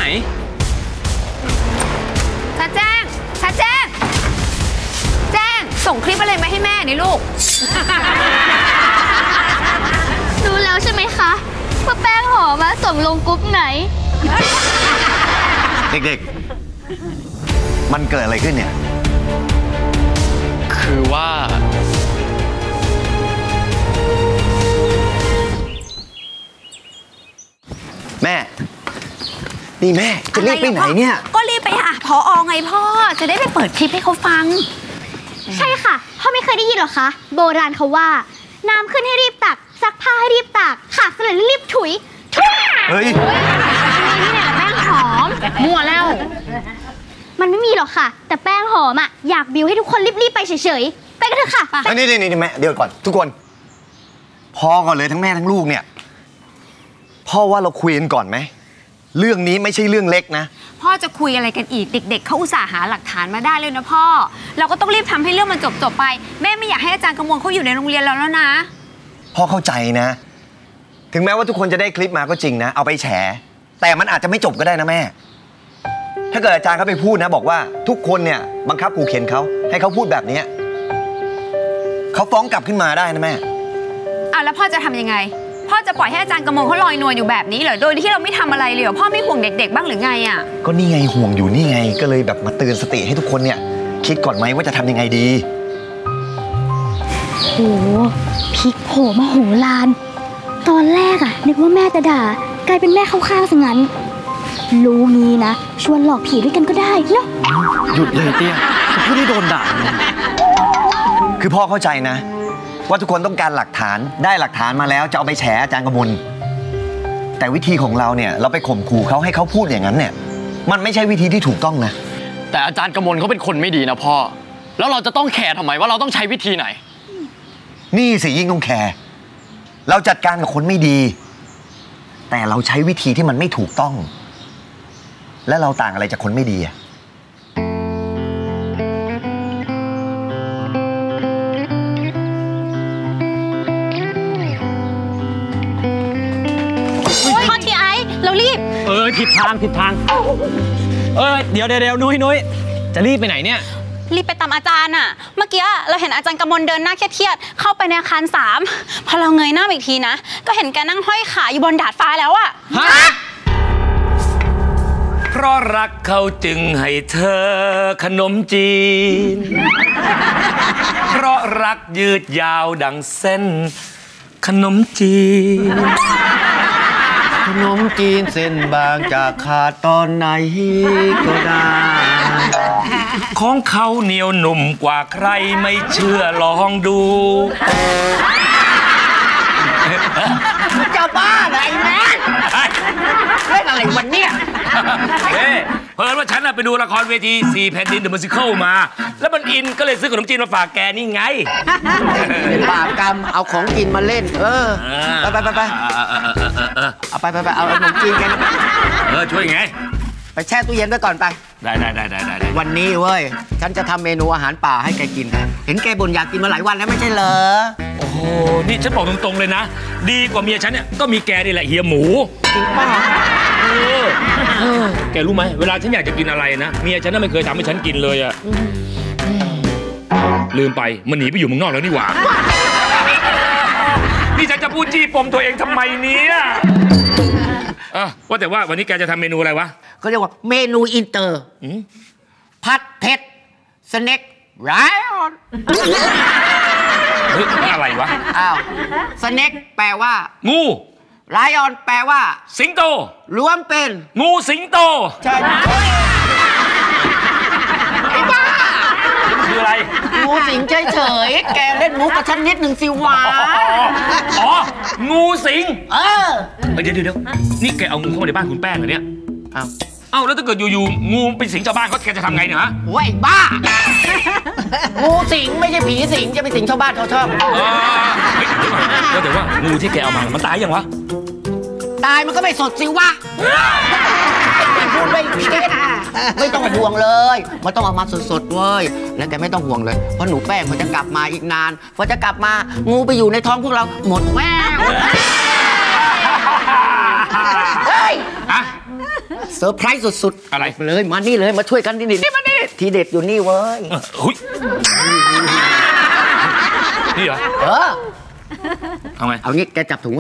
ชัดแจ้งชัดแจ้งแจ้งส่งคลิปอะไรมาให้แม่นี่ลูกรู้แล้วใช่ไหมคะว่าแป้งหอมส่งลงกรุ๊ปไหนเด็กๆมันเกิดอะไรขึ้นเนี่ยคือว่าแม่นี่แม่จะรีบไปไหนเนี่ยก็รีบไปหาผอ.ไงพ่อจะได้ไปเปิดคลิปให้เขาฟังใช่ค่ะพ่อไม่เคยได้ยินหรอคะโบราณเขาว่าน้ำขึ้นให้รีบตักซักผ้าให้รีบตากขาดเสร็จรีบถุยถุยเฮ้ยนี่แหละแป้งหอมมั่วแล้วมันไม่มีหรอกค่ะแต่แป้งหอมอ่ะอยากบิวให้ทุกคนรีบๆไปเฉยๆไปกันเถอะค่ะไปนี่นี่นี่แม่เดี๋ยวก่อนทุกคนพอก่อนเลยทั้งแม่ทั้งลูกเนี่ยพ่อว่าเราคุยกันก่อนไหมเรื่องนี้ไม่ใช่เรื่องเล็กนะพ่อจะคุยอะไรกันอีกเด็กๆเขาอุตส่าห์หาหลักฐานมาได้เลยนะพ่อเราก็ต้องรีบทำให้เรื่องมันจบๆไปแม่ไม่อยากให้อาจารย์กมลเขาอยู่ในโรงเรียนเราแล้วนะพ่อเข้าใจนะถึงแม้ว่าทุกคนจะได้คลิปมาก็จริงนะเอาไปแฉแต่มันอาจจะไม่จบก็ได้นะแม่ถ้าเกิดอาจารย์เขาไปพูดนะบอกว่าทุกคนเนี่ยบังคับขู่เข็นเขาให้เขาพูดแบบนี้เขาฟ้องกลับขึ้นมาได้นะแม่เอาแล้วพ่อจะทำยังไงพ่อจะปล่อยให้อาจารย์กมลเขาลอยนวลอยู่แบบนี้เหรอโดยที่เราไม่ทำอะไรเลยเหรอพ่อไม่ห่วงเด็กๆบ้างหรือไงอ่ะก็นี่ไงห่วงอยู่นี่ไงก็เลยแบบมาเตือนสติให้ทุกคนเนี่ยคิดก่อนไหมว่าจะทำยังไงดีโหพลิกโผล่มาโหฬารตอนแรกอะนึกว่าแม่จะด่ากลายเป็นแม่เข้าข้างซะงั้นรู้งี้นะชวนหลอกผีด้วยกันก็ได้เนาะหยุดเลยเตี้ยพูดได้โดนด่าคือพ่อเข้าใจนะว่าทุกคนต้องการหลักฐานได้หลักฐานมาแล้วจะเอาไปแฉอาจารย์กมลแต่วิธีของเราเนี่ยเราไปข่มขู่เขาให้เขาพูดอย่างนั้นเนี่ยมันไม่ใช่วิธีที่ถูกต้องนะแต่อาจารย์กมลเขาเป็นคนไม่ดีนะพ่อแล้วเราจะต้องแคร์ทำไมว่าเราต้องใช้วิธีไหนนี่สิยิ่งต้องแคร์เราจัดการกับคนไม่ดีแต่เราใช้วิธีที่มันไม่ถูกต้องและเราต่างอะไรจากคนไม่ดีอะพ่อที่ไอ้เรารีบเออผิดทางผิดทางเออเดี๋ยวเดี๋ยวนุ้ยนุ้ยจะรีบไปไหนเนี่ยรีบไปตามอาจารย์อะเมื่อกี้เราเห็นอาจารย์กมลเดินหน้าเครียดๆเข้าไปในอาคารสามพอเราเงยหน้าอีกทีนะก็เห็นแกนั่งห้อยขาอยู่บนดาดฟ้าแล้วอะฮะเพราะรักเขาจึงให้เธอขนมจีนเพราะรักยืดยาวดังเส้นขนมจีนขนมจีนเส้นบางจากขาดตอนไหนก็ได้ของเขาเหนียวหนุ่มกว่าใครไม่เชื่อลองดูจะบ้าไงแม่เล่นอะไรวันเนี้ยเฮ้เพิ่นว่าฉันไปดูละครเวทีสี่แผ่นดินเดอะมิวสิคัลมาแล้วมันอินก็เลยซื้อขนมจีนมาฝากแกนี่ไงบาปกรรมเอาของกินมาเล่นเออไปไปไปไปเอาไปไปไปเอาขนมจีนกันเออช่วยไงไปแช่ตู้เย็นไว้ก่อนไปได้ได้ได้ได้ได้วันนี้เว้ยฉันจะทำเมนูอาหารป่าให้แกกินเห็นแกบ่นอยากกินมาหลายวันแล้วไม่ใช่เหรอโอ้โหนี่ฉันบอกตรงๆเลยนะดีกว่าเมียฉันเนี่ยก็มีแกนี่แหละเฮียหมูจริงป่ะเออแกรู้ไหมเวลาฉันอยากจะกินอะไรนะเมียฉันน่ะไม่เคยทำให้ฉันกินเลยอะลืมไปมันหนีไปอยู่เมืองนอกแล้วนี่หว่านี่ฉันจะพูดจี้ปมตัวเองทำไมเนี่ยอ่ะว่าแต่ว่าวันนี้แกจะทำเมนูอะไรวะเขาเรียกว่าเมนูอินเตอร์ผัดเผ็ดสเน็กไรออนเฮ้ยอะไรวะอ้าวสเน็กแปลว่างูไรออนแปลว่าสิงโตรวมเป็นงูสิงโตใช่ไอ้บ้าคืออะไรงูสิงเฉยๆแกเล่นมุกกับฉันนิดหนึ่งสิวะอ๋องูสิงเออเดี๋ยวเดี๋ยวนี่แกเอางูเข้ามาในบ้านคุณแป้งเหรอเนี่ยอ้าวเอ้าแล้วถ้าเกิดอยู่ๆงูเป็นสิงชาวบ้านเขาแกจะทำไงเนี่ยฮะว้ยบ้างูสิงไม่ใช่ผีสิงจะไปสิงชาวบ้านเขาชอบเฮ้ยเดี๋ยวก่อนก็แต่ว่างูที่แกเอามามันตายยังวะตายมันก็ไม่สดสิวะพูดไม่คิดไม่ต้องห่วงเลยมันต้องออกมาสดๆเว้ยแล้วแกไม่ต้องห่วงเลยเพราะหนูแป้งมันจะกลับมาอีกนานพอจะกลับมางูไปอยู่ในท้องพวกเราหมดแววเฮ้ยเซอร์ไพรส์สุดๆอะไรเลยมานี่เลยมาช่วยกันนี่นี่มานี่ทีเด็ดอยู่นี่เว้ยหุ้ยนี่เหรอเออเอาไงเอางี้แกจับถุงไว้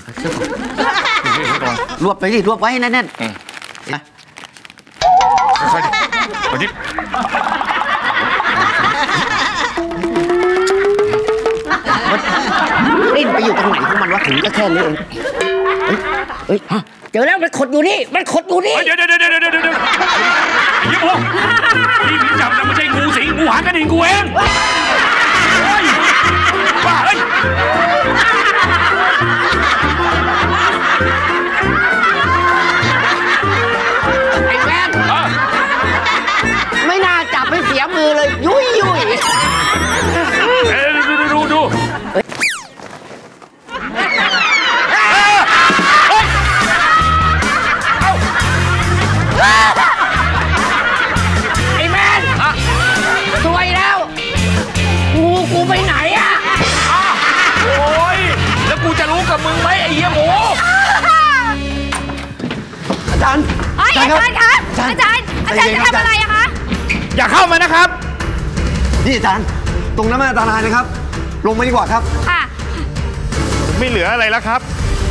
รวบไปดิรวบไว้ให้แน่นๆนะค่อยๆดิลิ้นไปอยู่ตรงไหนของมันวะถุงก็แค่นี้เองเฮ้ยเจอแล้วมันขดอยู่นี่มันขดอยู่นี่เดี๋ยวเดี๋ยวเดี๋ยวเดี๋ยวเดี๋ยวเดี๋ยวยี่ปุ๊นี่จับแต่ไม่ใช่งูสิงงูหางกระดิ่งกูเองบ้าเฮ้ยไอ้แว่นไม่น่าจับให้เสียมือเลยยุยยุยดูดูดูดูไอ้แม่นสวยแล้วงูกูไปไหนอ่ะโอ้ยแล้วกูจะรู้กับมึงไหมไอ้เหี้ยหมูอาจารย์อาจารย์ครับอาจารย์อาจารย์จะทำอะไรอะคะอย่าเข้ามานะครับนี่อาจารย์ตรงนั้นมันอันตรายนะครับลงมาดีกว่าครับค่ะไม่เหลืออะไรแล้วครับ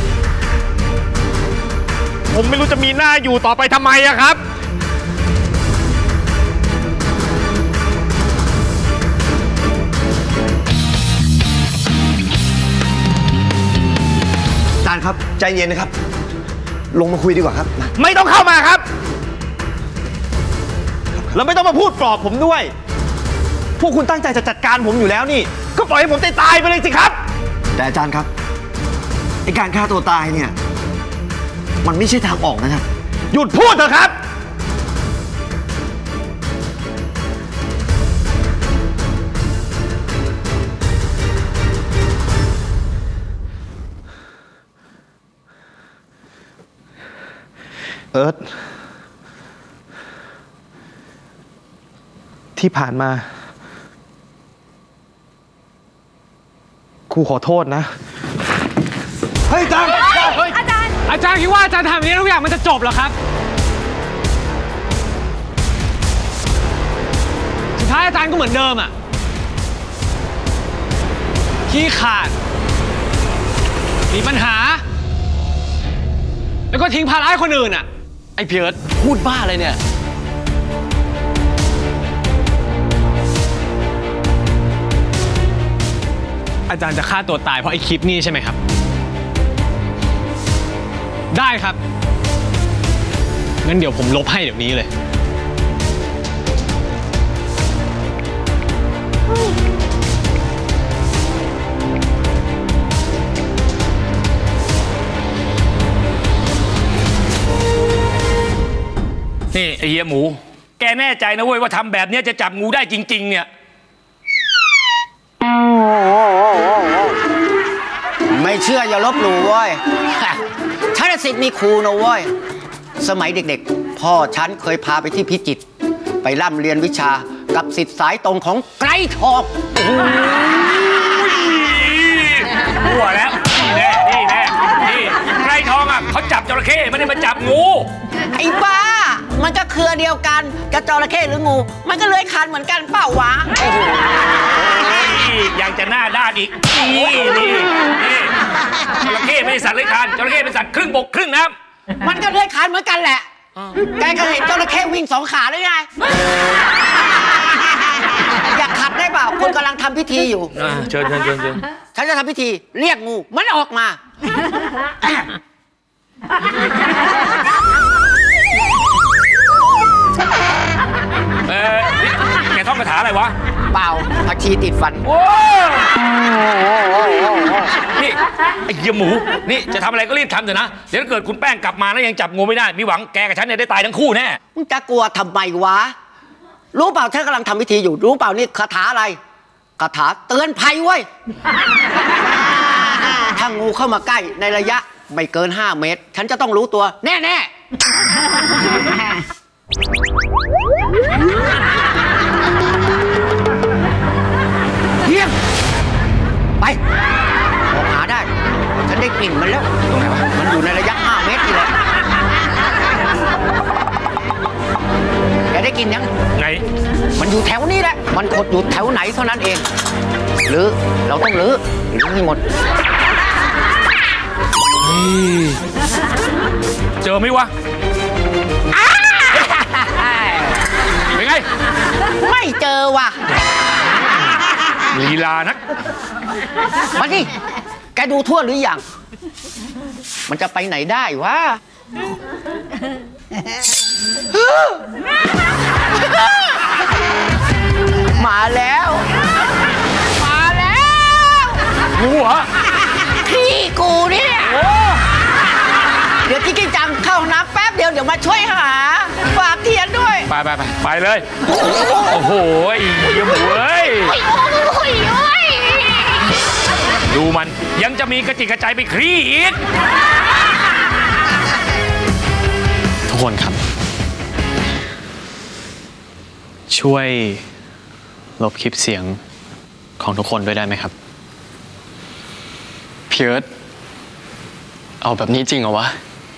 ผมไม่รู้จะมีหน้าอยู่ต่อไปทำไมอะครับอาจารย์ครับใจเย็นนะครับลงมาคุยดีกว่าครับไม่ต้องเข้ามาครับแล้วไม่ต้องมาพูดปลอบผมด้วยพวกคุณตั้งใจจะจัดการผมอยู่แล้วนี่ก็ปล่อยให้ผมตายไปเลยสิครับแต่อาจารย์ครับไอ้การฆ่าตัวตายเนี่ยมันไม่ใช่ทางออกนะครับหยุดพูดเถอะครับเอิร์ธที่ผ่านมาครูขอโทษนะเฮ้ยอาจารย์อาจารย์อาจารย์คิดว่าอาจารย์ทำอย่างนี้ทุกอย่างมันจะจบเหรอครับสุดท้ายอาจารย์ก็เหมือนเดิมอ่ะขี้ขาดมีปัญหาแล้วก็ทิ้งภาระให้คนอื่นอ่ะไอ้เพียร์พูดบ้าอะไรเนี่ยอาจารย์จะฆ่าตัวตายเพราะไอ้คลิปนี้ใช่ไหมครับได้ครับงั้นเดี๋ยวผมลบให้เดี๋ยวนี้เลยนี่ไอ้เหี้ยหมูแกแน่ใจนะเว้ยว่าทำแบบนี้จะจับงูได้จริงๆเนี่ยไม่เชื่ออย่าลบหลู่เว้ยฉันสิทธิ์มีครูนะเว้ยสมัยเด็กๆพ่อฉันเคยพาไปที่พิจิตรไปร่ำเรียนวิชากับศิษย์สายตรงของไกรทองหัวแล้วนี่แน่นี่แน่นี่ไกรทองอ่ะเขาจับจระเข้ไม่ได้มาจับงูไอ้บ้ามันก็เครือเดียวกันจะจระเข้หรืองูมันก็เลื้อยคลานเหมือนกันเปล่าวะยังจะหน้าด้านอีกนี่นี่นี่จระเข้ไม่ใช่สัตว์เลื้อยคลานจระเข้เป็นสัตว์ครึ่งบกครึ่งน้ำมันก็เลื้อยคลานเหมือนกันแหละแกเคยเห็นจระเข้วิ่งสองขาหรือไงอยากขัดได้เปล่าคนกำลังทำพิธีอยู่เชิญเชิญเชิญเชิญฉันจะทำพิธีเรียกงูมันออกมาเออแกท่องคาถาอะไรวะเปล่าผักชีติดฟันโอ้นี่ไอ้เหี้ยหมูนี่จะทำอะไรก็รีบทำเถอะนะเดี๋ยวเกิดคุณแป้งกลับมาแล้วยังจับงูไม่ได้มีหวังแกกับฉันเนี่ยได้ตายทั้งคู่แน่มึงจะกลัวทำไมวะรู้เปล่าฉันกำลังทำพิธีอยู่รู้เปล่านี่คาถาอะไรคาถาเตือนภัยเว้ยถ้างูเข้ามาใกล้ในระยะไม่เกินห้าเมตรฉันจะต้องรู้ตัวแน่แน่เฮียไปออกหาได้ฉันได้กลิ่นมันแล้วตรงไหนวะมันอยู่ในระยะห้าเมตรนี่แหละแกได้กินยังไงมันอยู่แถวนี้แหละมันขดอยู่แถวไหนเท่านั้นเองหรือเราต้องรื้อหรือให้หมดเจอไหมวะเป็นไงไม่เจอว่ะลีลานักมาดิแกดูทั่วหรือยังมันจะไปไหนได้วะมาแล้วมาแล้วงูเหรอพี่กูเนี่ยเดี๋ยวกิ๊กจังเข้าน้ำแป๊บเดียวเดี๋ยวมาช่วยหาฝากเทียนด้วยไปไปไปไปเลยโอ้โหเยี่ยมเว้ยดูมันยังจะมีกระจิกกระใจไปคลี่อีกทุกคนครับช่วยลบคลิปเสียงของทุกคนด้วยได้ไหมครับพี่เอิร์ธเอาแบบนี้จริงเหรอวะ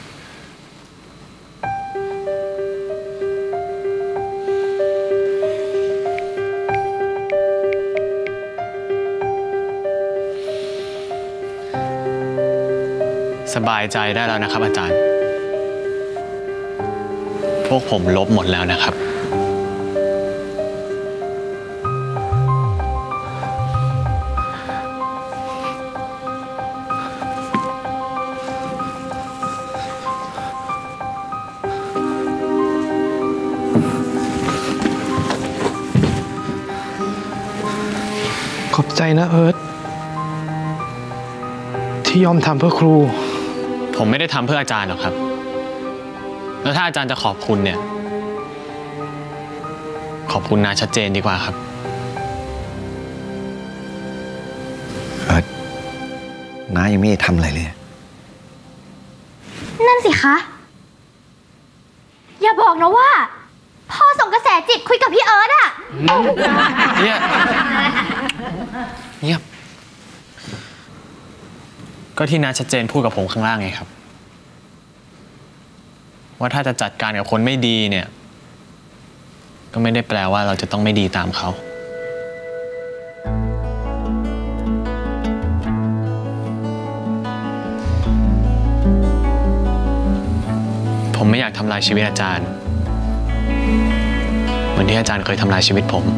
สบายใจได้แล้วนะครับอาจารย์พวกผมลบหมดแล้วนะครับขอบใจนะเอิร์ธที่ยอมทำเพื่อครูผมไม่ได้ทำเพื่ออาจารย์หรอกครับแล้วถ้าอาจารย์จะขอบคุณเนี่ยขอบคุณนาชัดเจนดีกว่าครับเอิร์ธน้ายังไม่ได้ทำอะไรเลยนั่นสิคะอย่าบอกนะว่าพ่อส่งกระแสจิตคุยกับพี่เอิร์ธอะเนี่ยเงียบก็ที่นาชัดเจนพูดกับผมข้างล่างไงครับว่าถ้าจะจัดการกับคนไม่ดีเนี่ยก็ไม่ได้แปลว่าเราจะต้องไม่ดีตามเขาผมไม่อยากทำลายชีวิตอาจารย์เหมือนที่อาจารย์เคยทำลายชีวิตผม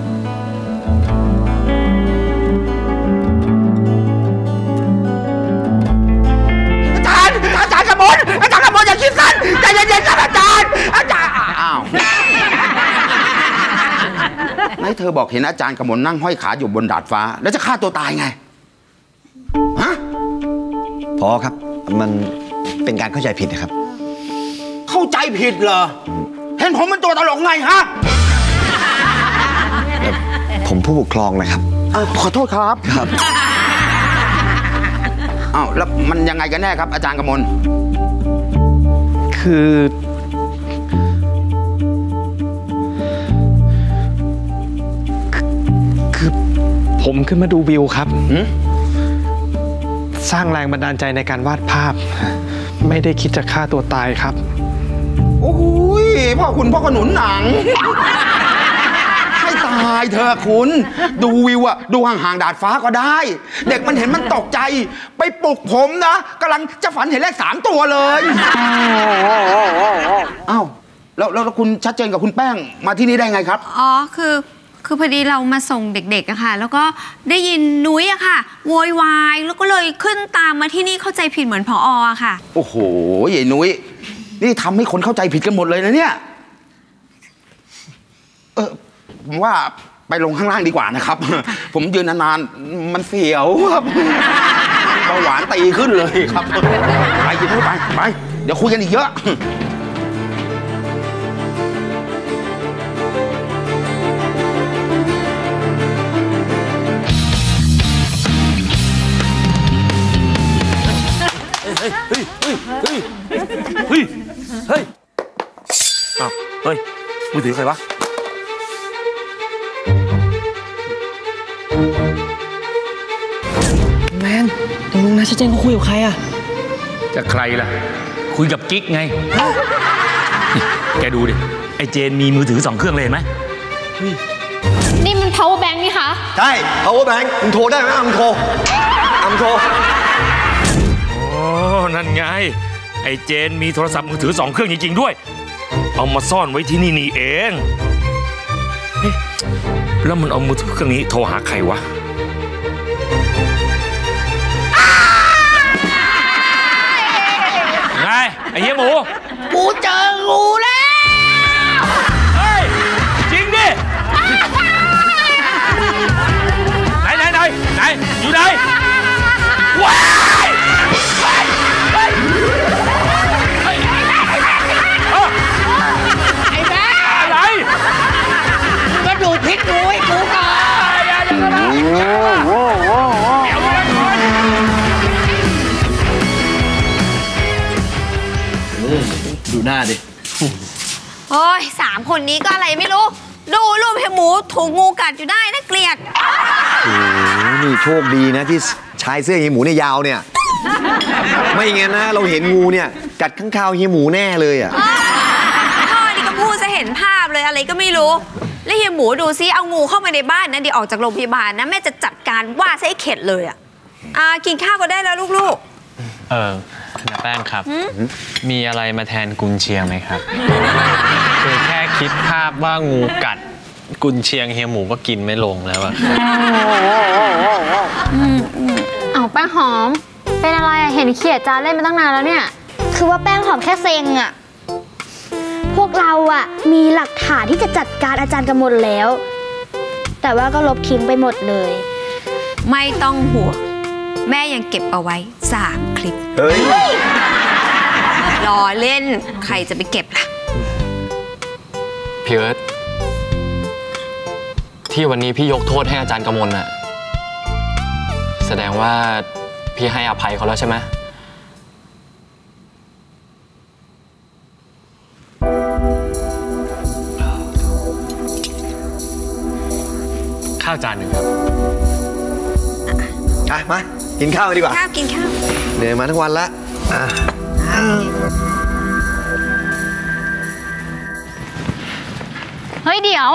อาจารย์กมลอาจารย์กมลอย่าคิดสั้นใจเย็นๆครับอาจารย์อาจารย์อ้าวไม่เธอบอกเห็นอาจารย์กมลนั่งห้อยขาอยู่บนดาดฟ้าแล้วจะฆ่าตัวตายไงฮะพอครับมันเป็นการเข้าใจผิดนะครับเข้าใจผิดเหรอเห็นผมเป็นตัวตลกไงฮะผมผู้ปกครองนะครับขอโทษครับครับอ้าวแล้วมันยังไงกันแน่ครับอาจารย์กมลคคือคือผมขึ้นมาดูวิวครับสร้างแรงบันดาลใจในการวาดภาพ ไม่ได้คิดจะฆ่าตัวตายครับโอ้ยพ่อคุณพ่อขนุนหนังให้ตายเถอะคุณดูวิวอะดูห่างๆดาดฟ้าก็ได้ เด็กมันเห็นมันตกใจไปปลุกผมนะกำลังจะฝันเห็นเลขสามตัวเลยอ้าวแล้วแล้วคุณชัดเจนกับคุณแป้งมาที่นี่ได้ไงครับอ๋อคือคือพอดีเรามาส่งเด็กๆอะค่ะแล้วก็ได้ยินนุ้ยอะค่ะโวยวายแล้วก็เลยขึ้นตามมาที่นี่เข้าใจผิดเหมือนผออะค่ะโอ้โหยายนุ้ยนี่ทำให้คนเข้าใจผิดกันหมดเลยนะเนี่ยเออผมว่าไปลงข้างล่างดีกว่านะครับผมยืนนานๆมันเสียวครับเบาหวานตีขึ้นเลยครับไปยินไปไปเดี๋ยวคุยกันอีกเยอะเฮ้ยเฮ้ยเฮ้ยเฮ้ยเฮ้ยอ้าวเฮ้ยมือถือใครวะแมนตรงนู้นนะชัดเจนเขาคุยกับใครอะจะใครล่ะคุยกับกิ๊กไงแกดูดิไอเจนมีมือถือสองเครื่องเลยเห็นไหมนี่มัน power bank นี่คะใช่ power bank มึงโทรได้ไหมมึงโทรมึงโทรโอ้นั่นไงไอเจนมีโทรศัพท์มือถือสองเครื่องจริงๆด้วยเอามาซ่อนไว้ที่นี่นี่เองแล้วมันเอามือถือเครื่องนี้โทรหาใครวะไงไอ้เหี้ยหมูกูเจองูแล้วเฮ้ยจริงดิไหนไหนไหนไหนอยู่ไหนว้ายไอ้แม่อะไรมาดูดพิษงูให้กูก่อนดูหน้าดิโอ้ยสามคนนี้ก็อะไรไม่รู้ดูรูปเฮียหมูถูกงูกัดอยู่ได้น่าเกลียดโอ้นี่โชคดีนะที่ชายเสื้อเฮียหมูเนี่ยยาวเนี่ยไม่งั้นนะเราเห็นงูเนี่ยกัดข้างคาวเฮียหมูแน่เลยอ่ะพ่อนี่ก็พูดจะเห็นภาพเลยอะไรก็ไม่รู้แล้วเฮียหมูดูซิเอางูเข้ามาในบ้านนะเดี๋ยวออกจากโรงพยาบาลนะแม่จะจัดการว่าซะให้เข็ดเลยอ่ะอ่ากินข้าวก็ได้แล้วลูกๆเออน้าแป้งครับมีอะไรมาแทนกุนเชียงไหมครับคือแค่คิดภาพว่างูกัดกุนเชียงเฮียหมูก็กินไม่ลงแล้วอะเอาแป้งหอมเป็นอะไรอะเห็นเขียดจานเล่นมาตั้งนานแล้วเนี่ยคือว่าแป้งหอมแค่เซ็งอะพวกเราอะมีหลักฐานที่จะจัดการอาจารย์กมลแล้ว แต่ว่าก็ลบทิ้งไปหมดเลยไม่ต้องห่วงแม่ยังเก็บเอาไว้สามคลิปเฮ้ยรอเล่นใครจะไปเก็บล่ะพี่เอิร์ธที่วันนี้พี่ยกโทษให้อาจารย์กมลน่ะแสดงว่าพี่ให้อภัยเขาแล้วใช่ไหมข้าวจานหนึ่งครับอ่ะมากินข้าวดีกว่าข้าวกินข้าวเหนื่อยมาทั้งวันละอ่ะเฮ้ยเดี๋ยว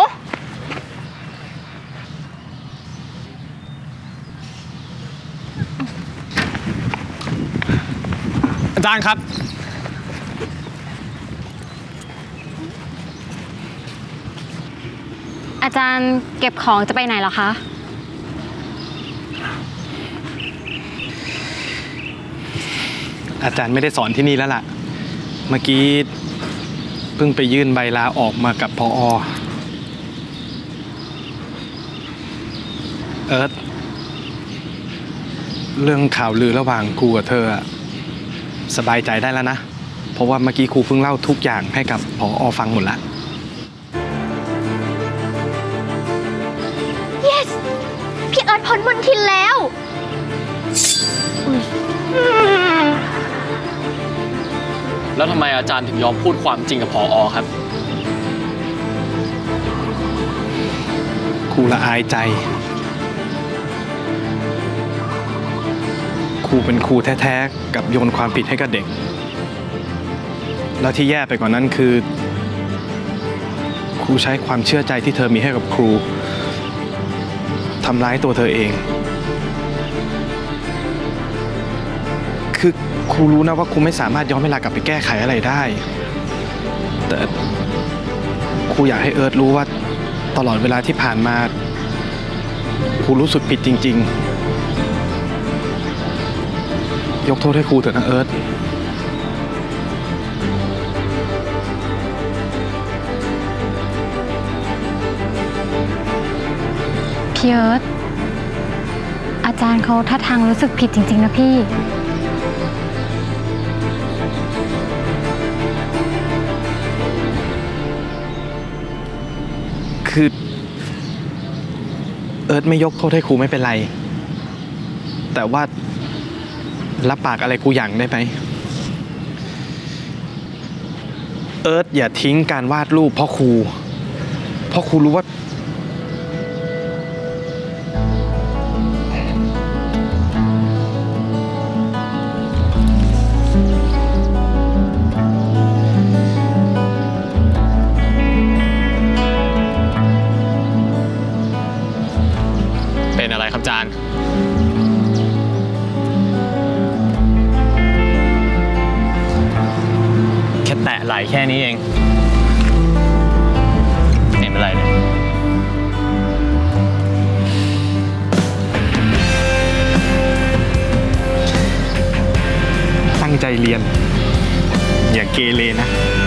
อาจารย์ครับอาจารย์เก็บของจะไปไหนเหรอคะอาจารย์ไม่ได้สอนที่นี่แล้วล่ะเมื่อกี้เพิ่งไปยื่นใบลาออกมากับผอ.เอิร์ธเรื่องข่าวลือระหว่างครูกับเธอสบายใจได้แล้วนะเพราะว่าเมื่อกี้ครูเพิ่งเล่าทุกอย่างให้กับผอ.ฟังหมดละ yes พี่เอิร์ธพ้นมลทินแล้วแล้วทำไมอาจารย์ถึงยอมพูดความจริงกับผอ.ครับครูละอายใจครูเป็นครูแท้ๆกับโยนความผิดให้กับเด็กแล้วที่แย่ไปกว่านั้นคือครูใช้ความเชื่อใจที่เธอมีให้กับครูทำร้ายตัวเธอเองคือครูรู้นะว่าครูไม่สามารถย้อนเวลากลับไปแก้ไขอะไรได้แต่ครูอยากให้เอิร์ธรู้ว่าตลอดเวลาที่ผ่านมาครูรู้สึกผิดจริงๆยกโทษให้ครูเถอะนะเอิร์ธพี่เอิร์ธอาจารย์เขาท่าทางรู้สึกผิดจริงๆนะพี่คือเอิร์ธไม่ยกโทษให้ครูไม่เป็นไรแต่ว่ารับปากอะไรครูอย่างได้ไหมเอิร์ธอย่าทิ้งการวาดรูปเพราะครูเพราะครูรู้ว่าเป็นอะไรครับอาจารย์แค่แตะไหล่แค่นี้เองไม่เป็นไรเลยตั้งใจเรียนอย่าเกเรนะ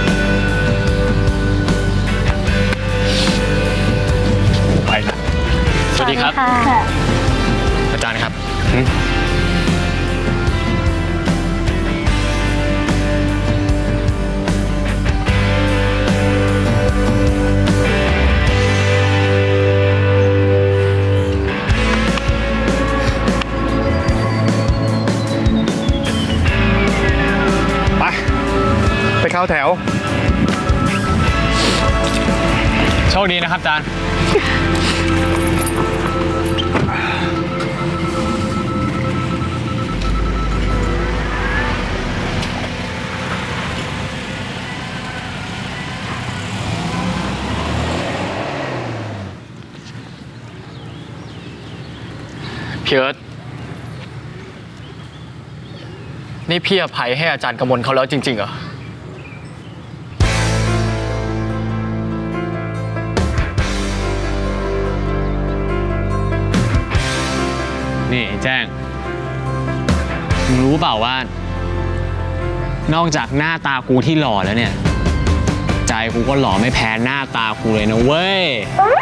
ไปละสวัสดีครับอาจารย์ครับไปไปเข้าแถวโชคดีนะครับอาจารย์พี่เอิร์ธนี่พี่อภัยให้อาจารย์กมลเขาแล้วจริงๆเหรอนี่แจ้งมึงรู้เปล่าว่านอกจากหน้าตากูที่หล่อแล้วเนี่ยใจกูก็หล่อไม่แพ้หน้าตากูเลยนะเว้ย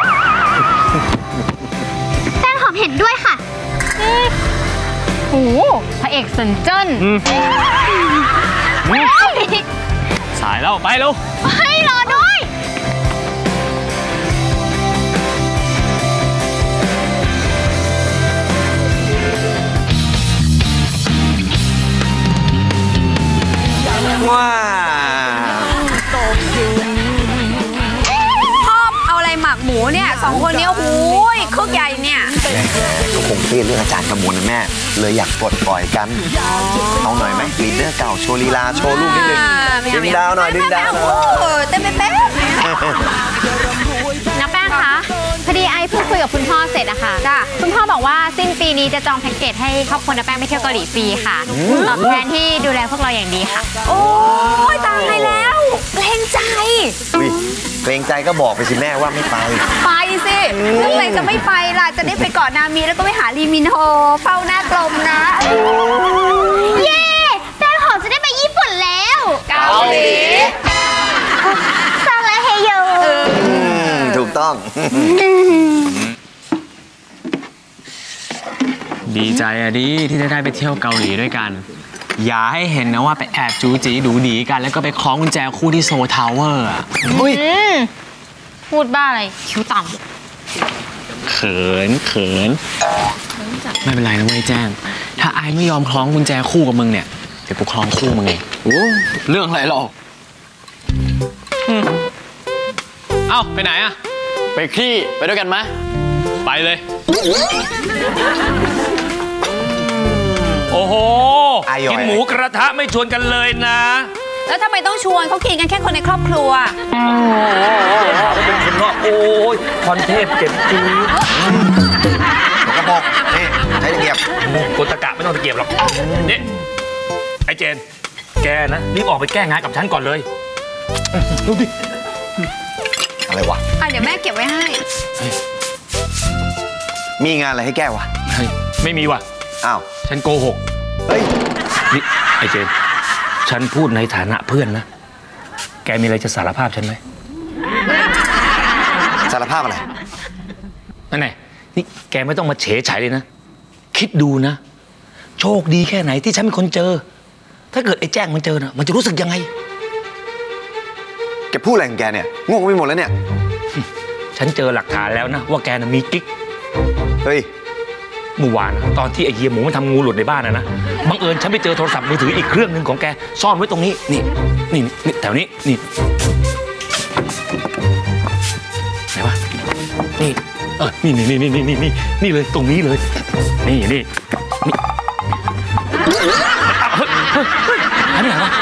แป้งหอมเห็นด้วยค่ะโอ้พระเอกสนเจิ้นสายแล้วไปลูกให้รอด้วยว้าพ่อเอาอะไรหมักหมูเนี่ยสองคนนี้โอ้โหคึกใหญ่เนี่ยก็คงเครียดเรื่องอาจารย์กำมลนะแม่เลยอยากปลดปล่อยกันเอาหน่อยไหมลีดเดอร์เก่าโชว์ลีลาโชว์ลูกนิดนึงดึงดาวหน่อยดึงดาวหน่อยเต้นไปเป๊ะน้าแป้งคะพอดีไอเพิ่งคุยกับคุณพ่อเสร็จอะค่ะคุณพ่อบอกว่าสิ้นปีนี้จะจองแพ็กเกจให้ครอบครัวน้าแป้งไปเที่ยวเกาหลีฟรีค่ะตอบแทนที่ดูแลพวกเราอย่างดีค่ะโอ้ยตายแล้วเกรงใจเกรงใจก็บอกไปสิแม่ว่าไม่ไปไปสิทำไมจะไม่ไปล่ะจะได้ไปเกาะนามิแล้วก็ไปหาลีมินโฮเฝ้าหน้ากลมนะเย้แป้งหอมจะได้ไปญี่ปุ่นแล้วเกาหลีซาลาเฮโยถูกต้องดีใจอะดิที่จะได้ไปเที่ยวเกาหลีด้วยกันอย่าให้เห็นนะว่าไปแอบจูจีดูดีกันแล้วก็ไปคล้องกุญแจคู่ที่โซทาวเวอร์อะพูดบ้าอะไรคิ้วต่ำเขินเขินไม่เป็นไรนะเว้ยแจ้งถ้าไอไม่ยอมคล้องกุญแจคู่กับมึงเนี่ยปกครองคู่มึงเองโอ้เรื่องอะไรหรอกเอ้าไปไหนอะไปขี้ไปด้วยกันไหมไปเลย โอ้โห กินหมูกระทะไม่ชวนกันเลยนะแล้วทำไมต้องชวนเขากินกันแค่คนในครอบครัวเขาเป็นคนนอกโอ้ยคอนเทพเจ็บจี๊ดกระบอกนี่ใช้ตะเกียบโกตะกะไม่ต้องตะเกียบหรอกนี่ไอ้เจนแกนะรีบออกไปแก้งานกับฉันก่อนเลยดูดิอะไรวะอ่ะเดี๋ยวแม่เก็บไว้ให้มีงานอะไรให้แก้วะไม่มีว่ะอ้าวฉันโกหกเฮ้ยนี่ไอ้เจนฉันพูดในฐานะเพื่อนนะแกมีอะไรจะสารภาพฉันไหมสารภาพอะไรนั่นไงนี่แกไม่ต้องมาเฉยฉายเลยนะคิดดูนะโชคดีแค่ไหนที่ฉันเป็นคนเจอถ้าเกิดไอ้แจ้งมันเจอนะมันจะรู้สึกยังไงแกพูดอะไรของแกเนี่ยงงไปหมดแล้วเนี่ยฉันเจอหลักฐานแล้วนะว่าแกน่ะมีกิ๊กเฮ้ยเมื่อวานตอนที่ไอ้เฮียหมูมันทำงูหลุดในบ้านนะนะบังเอิญฉันไปเจอโทรศัพท์มือถืออีกเครื่องหนึ่งของแกซ่อนไว้ตรงนี้นี่นี่นี่แถวนี้นี่ไหนวะนี่เออนี่นี่นี่นี่นี่นี่นี่เลยตรงนี้เลยนี่นี่นี่อันนี้อะไรวะ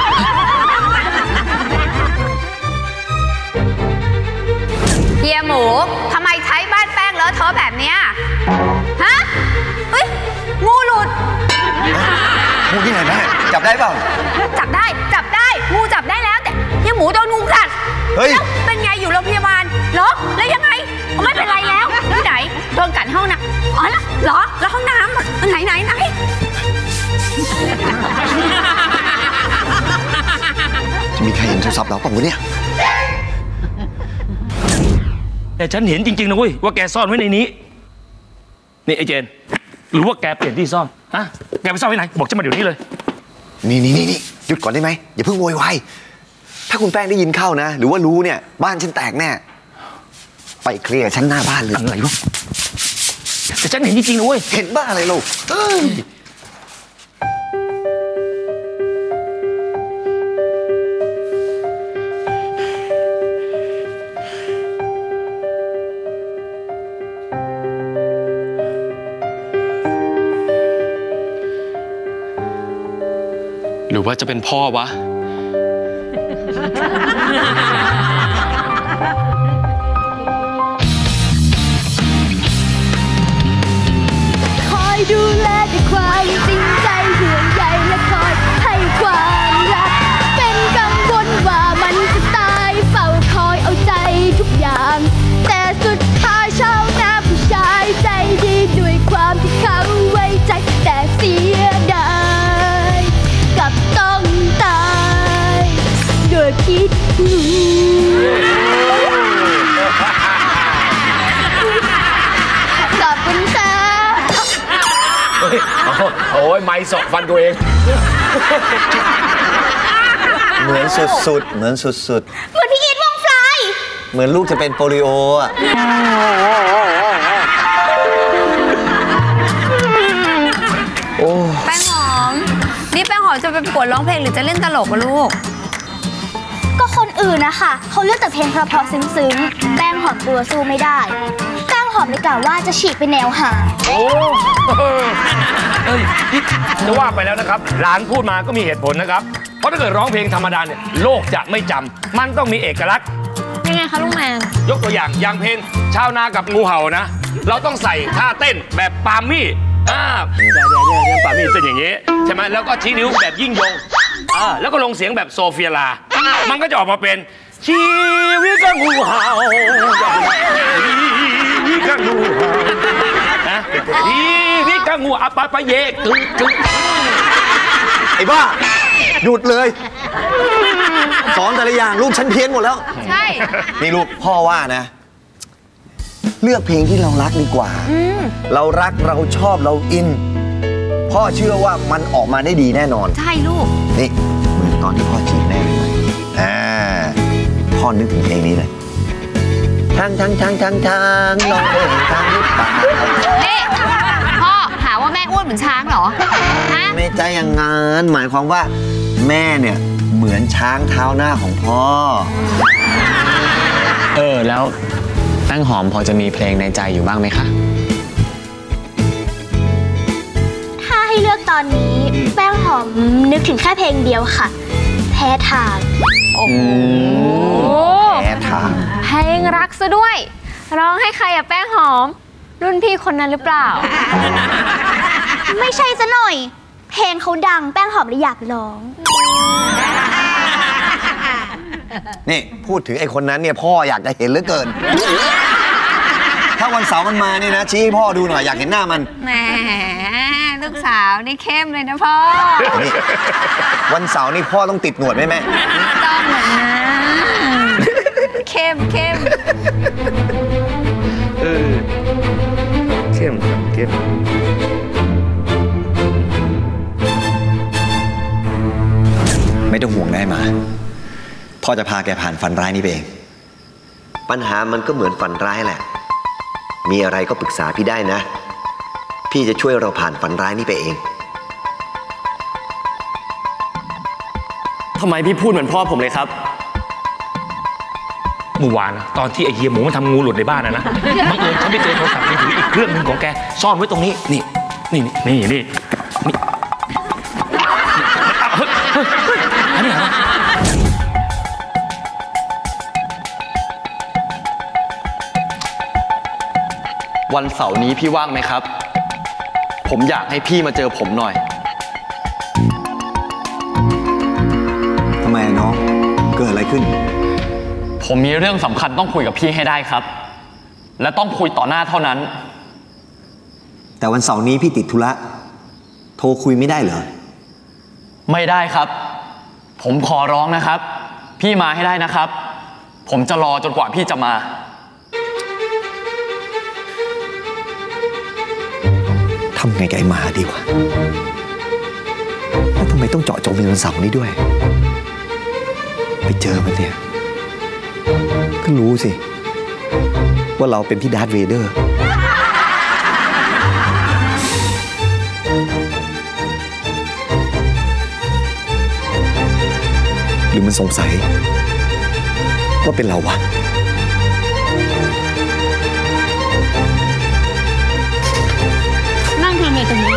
เฮียหมูทำไมใช้บ้านแป้งเลอะเทอะแบบเนี้ยฮะเฮ้ยงูหลุดงูที่ไหนแม่จับได้เปล่าจับได้จับได้งูจับได้แล้วแต่เฮียหมูโดนงูกัดเฮ้ยเป็นไงอยู่โรงพยาบาลเหรอแล้วยังไงไม่เป็นไรแล้วที่ไหนโดนกัดห้องน้ำอ๋อเหรอแล้วห้องน้ำไหนไหนไหนจะมีใครเห็นโทรศัพท์เราเปล่าวะเนี่ยแต่ฉันเห็นจริงๆนะเว้ยว่าแกซ่อนไว้ในนี้นี่ไอ้เจนหรือว่าแกเปลี่ยนที่ซ่อนฮะแกไปซ่อนไว้ไหนบอกฉันมาเดี๋ยวนี้เลยนี่นี่นี่นี่หยุดก่อนได้ไหมอย่าเพิ่งโวยวายถ้าคุณแป้งได้ยินเข้านะหรือว่ารู้เนี่ยบ้านฉันแตกแน่ไปเคลียร์ฉันหน้าบ้านเลยอะไรลูกแต่ฉันเห็นจริงๆนะเว้ยเห็นบ้าอะไรลูกหรือว่าจะเป็นพ่อวะคอยดูแลด้วยความจริงใจห่วงใยและคอยให้ความรักเป็นกังวลว่ามันจะตายเฝ้าคอยเอาใจทุกอย่างแต่สุดท้ายชาวนาผู้ชายใจดีด้วยความที่เขาไว้ใจแต่เสียดายกับต้องตายโดยคิดรู้ขอบคุณค่ะโอ้ยไม้สอกฟันตัวเองเหมือนสุดๆเหมือนสุดๆเหมือนพี่อีทวงไฟเหมือนลูกจะเป็นโปลิโออ่ะโอ้แป้งหอมนี่แป้งหอมจะไปประกวดร้องเพลงหรือจะเล่นตลกอะลูกก็คนอื่นนะคะเขาเลือกแต่เพลงเพราะๆซึ้งๆแป้งหอมตัวสู้ไม่ได้แป้งหอมเลยกล่าวว่าจะฉีกไปแนวหาโอ้เฮ้ยจะว่าไปแล้วนะครับหลานพูดมาก็มีเหตุผลนะครับเพราะถ้าเกิดร้องเพลงธรรมดาเนี่ยโลกจะไม่จำมันต้องมีเอกลักษณ์ยังไงคะลุงแมนยกตัวอย่างอย่างเพลงชาวนากับงูเห่านะเราต้องใส่ท่าเต้นแบบปามี่อ่าเดี๋ยวเดี๋ยวเดี๋ยวปามี่เป็นอย่างนี้ใช่ไหมแล้วก็ชี้นิ้วแบบยิ่งยงอ่าแล้วก็ลงเสียงแบบโซเฟียลามันก็จะออกมาเป็นชีวิตกับงูเห่าชีวิตกับงูเห่านะชีวิตกับงูอัปปะปะเยกตึ๊กตึ๊กไอ้บ้าหยุดเลยสอนแต่ละอย่างลูกฉันเพี้ยนหมดแล้วใช่นี่ลูกพ่อว่านะเลือกเพลงที่เรารักดีกว่าเรารักเราชอบเราอินพ่อเชื่อว่ามันออกมาได้ดีแน่นอนใช่ลูกนี่เหมือนตอนที่พ่อจีบแม่เลยอ่าพ่อนึกถึงเพลงนี้เลยทางทางทางทางทางน้องเอ๋ยทางหรือเปล่านี่พ่อหาว่าแม่อ้วนเหมือนช้างเหรอฮะไม่ใช่อย่างนั้นหมายความว่าแม่เนี่ยเหมือนช้างเท้าหน้าของพ่อเออแล้วแป้งหอมพอจะมีเพลงในใจอยู่บ้างไหมคะถ้าให้เลือกตอนนี้แป้งหอมนึกถึงแค่เพลงเดียวค่ะแพ้ทางโอ้โหแพ้ทางเพลงรักซะด้วยร้องให้ใครอะแป้งหอมรุ่นพี่คนนั้นหรือเปล่าไม่ใช่ซะหน่อยเพลงเขาดังแป้งหอมเลยอยากร้องนี่พูดถึงไอ้คนนั้นเนี่ยพ่ออยากจะเห็นเหลือเกินถ้าวันเสาร์มันมานี่นะชี้ให้พ่อดูหน่อยอยากเห็นหน้ามันแหมลูกสาวนี่เข้มเลยนะพ่อนี่วันเสาร์นี่พ่อต้องติดหนวดไหมแม่ต้องเหมือนนะเข้มเข้มเออเข้มเข้มไม่ต้องห่วงได้มาพ่อจะพาแกผ่านฝันร้ายนี้ไปเองปัญหามันก็เหมือนฝันร้ายแหละมีอะไรก็ปรึกษาพี่ได้นะพี่จะช่วยเราผ่านฝันร้ายนี้ไปเองทำไมพี่พูดเหมือนพ่อผมเลยครับเมื่อวานตอนที่ไอเฮียหมูมันทำงูหลุดในบ้านนะนะบังเอิญฉันไปเจอโทรศัพท์มือถืออีกเครื่องหนึ่งของแกซ่อนไว้ตรงนี้นี่นี่นี่นี่นี่อันนี้เหรอวันเสาร์นี้พี่ว่างไหมครับผมอยากให้พี่มาเจอผมหน่อยทำไมน้องเกิดอะไรขึ้นผมมีเรื่องสำคัญต้องคุยกับพี่ให้ได้ครับและต้องคุยต่อหน้าเท่านั้นแต่วันเสาร์นี้พี่ติดธุระโทรคุยไม่ได้เหรอไม่ได้ครับผมขอร้องนะครับพี่มาให้ได้นะครับผมจะรอจนกว่าพี่จะมาทำไงกับไอ้หมาดีวะแล้วทำไมต้องเจาะจงเป็นวันเสาร์นี้ด้วยไปเจอมันเนี่ยก็รู้สิว่าเราเป็นพี่ดาร์ธเวเดอร์หรือมันสงสัยว่าเป็นเราวะนั่งทำอะไรตรงนี้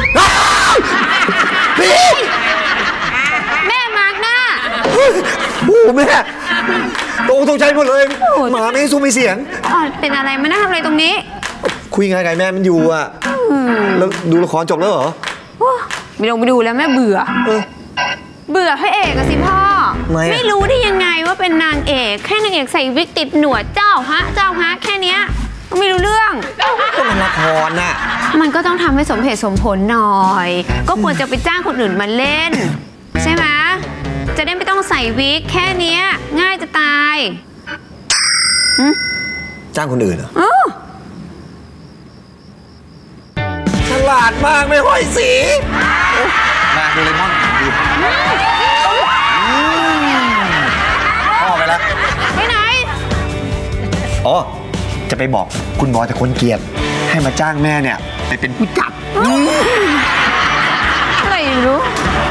แม่มาร์กหน้าโอ้แม่ตกตกใจหมดเลยหมาไม่สู้ไม่เสียงเป็นอะไรมานั่งทำอะไรตรงนี้คุยงานกับแม่มันอยู่อ่ะแล้วดูละครจบแล้วเหรอไม่ลงไปดูแล้วแม่เบื่อเบื่อพระเอกอะสิพ่อไม่รู้ได้ยังไงว่าเป็นนางเอกแค่นางเอกใส่วิกติดหนวดเจ้าฮะเจ้าฮะแค่เนี้ยก็ไม่รู้เรื่องก็มันละครน่ะมันก็ต้องทำให้สมเหตุสมผลหน่อยก็ควรจะไปจ้างคนอื่นมาเล่นใช่ไหมจะได้ไม่ต้องใส่วิกแค่เนี้ยง่ายจะตายจ้างคนอื่นเหรอฉลาดมากไม่ห้อยสีมาโดเรมอนดูพ่อไปแล้วไปไหนอ๋อจะไปบอกคุณบอยแต่คนเกลียดให้มาจ้างแม่เนี่ยไปเป็นผู้จัดอะไรรู้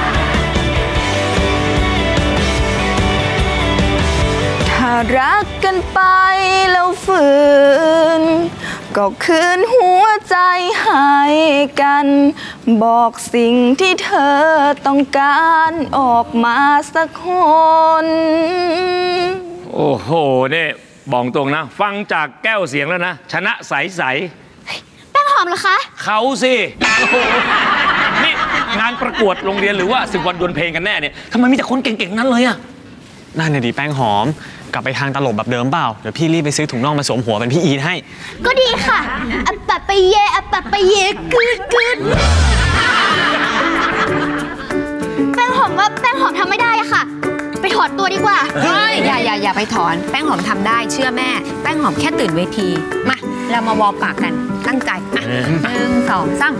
ถ้ารักกันไปแล้วฝืนก็คืนหัวใจให้กันบอกสิ่งที่เธอต้องการออกมาสักคนโอ้โหเนี่ยบอกตรงนะฟังจากแก้วเสียงแล้วนะชนะใสใสแป้งหอมเหรอคะเขาสินี่งานประกวดโรงเรียนหรือว่าสิบวันดวลเพลงกันแน่เนี่ยทำไมมีแต่คนเก่งๆนั้นเลยอะนั่นน่ะดิแป้งหอมกลับไปทางตลกแบบเดิมเปล่าเดี๋ยวพี่รีบไปซื้อถุงน่องมาสวมหัวเป็นพี่อีทให้ก็ดีค่ะอัปปะไปเยอัปปะไปเยกืดกืดแป้งหอมว่าแป้งหอมทำไม่ได้อะค่ะไปถอนตัวดีกว่าเฮ้ยอย่าอย่าอย่าไปถอนแป้งหอมทำได้เชื่อแม่แป้งหอมแค่ตื่นเวทีมาเรามาวอร์มปากกันตั้งใจอ่ะหนึ่งสองสาม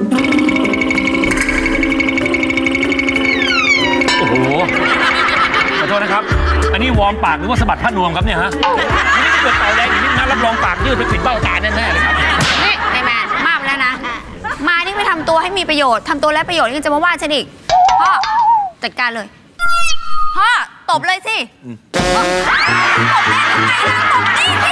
โอ้โหขอโทษนะครับอันนี้วอร์มปากหรือว่าสะบัดผ้านวมครับเนี่ยฮะนี่ถ้าเกิดเป่าแรงอย่างนี้นะรับรองปากยืดไปปิดเบ้าตาแน่ๆเลยครับนี่ไอ้แมนมากแล้วนะมาดีไม่ทำตัวให้มีประโยชน์ทำตัวไร้ประโยชน์ยังจะมาว่าฉันอีกพ่อจัดการเลยพ่อตบเลยสิตบแม่ทำไมล่ะตบนี่สิ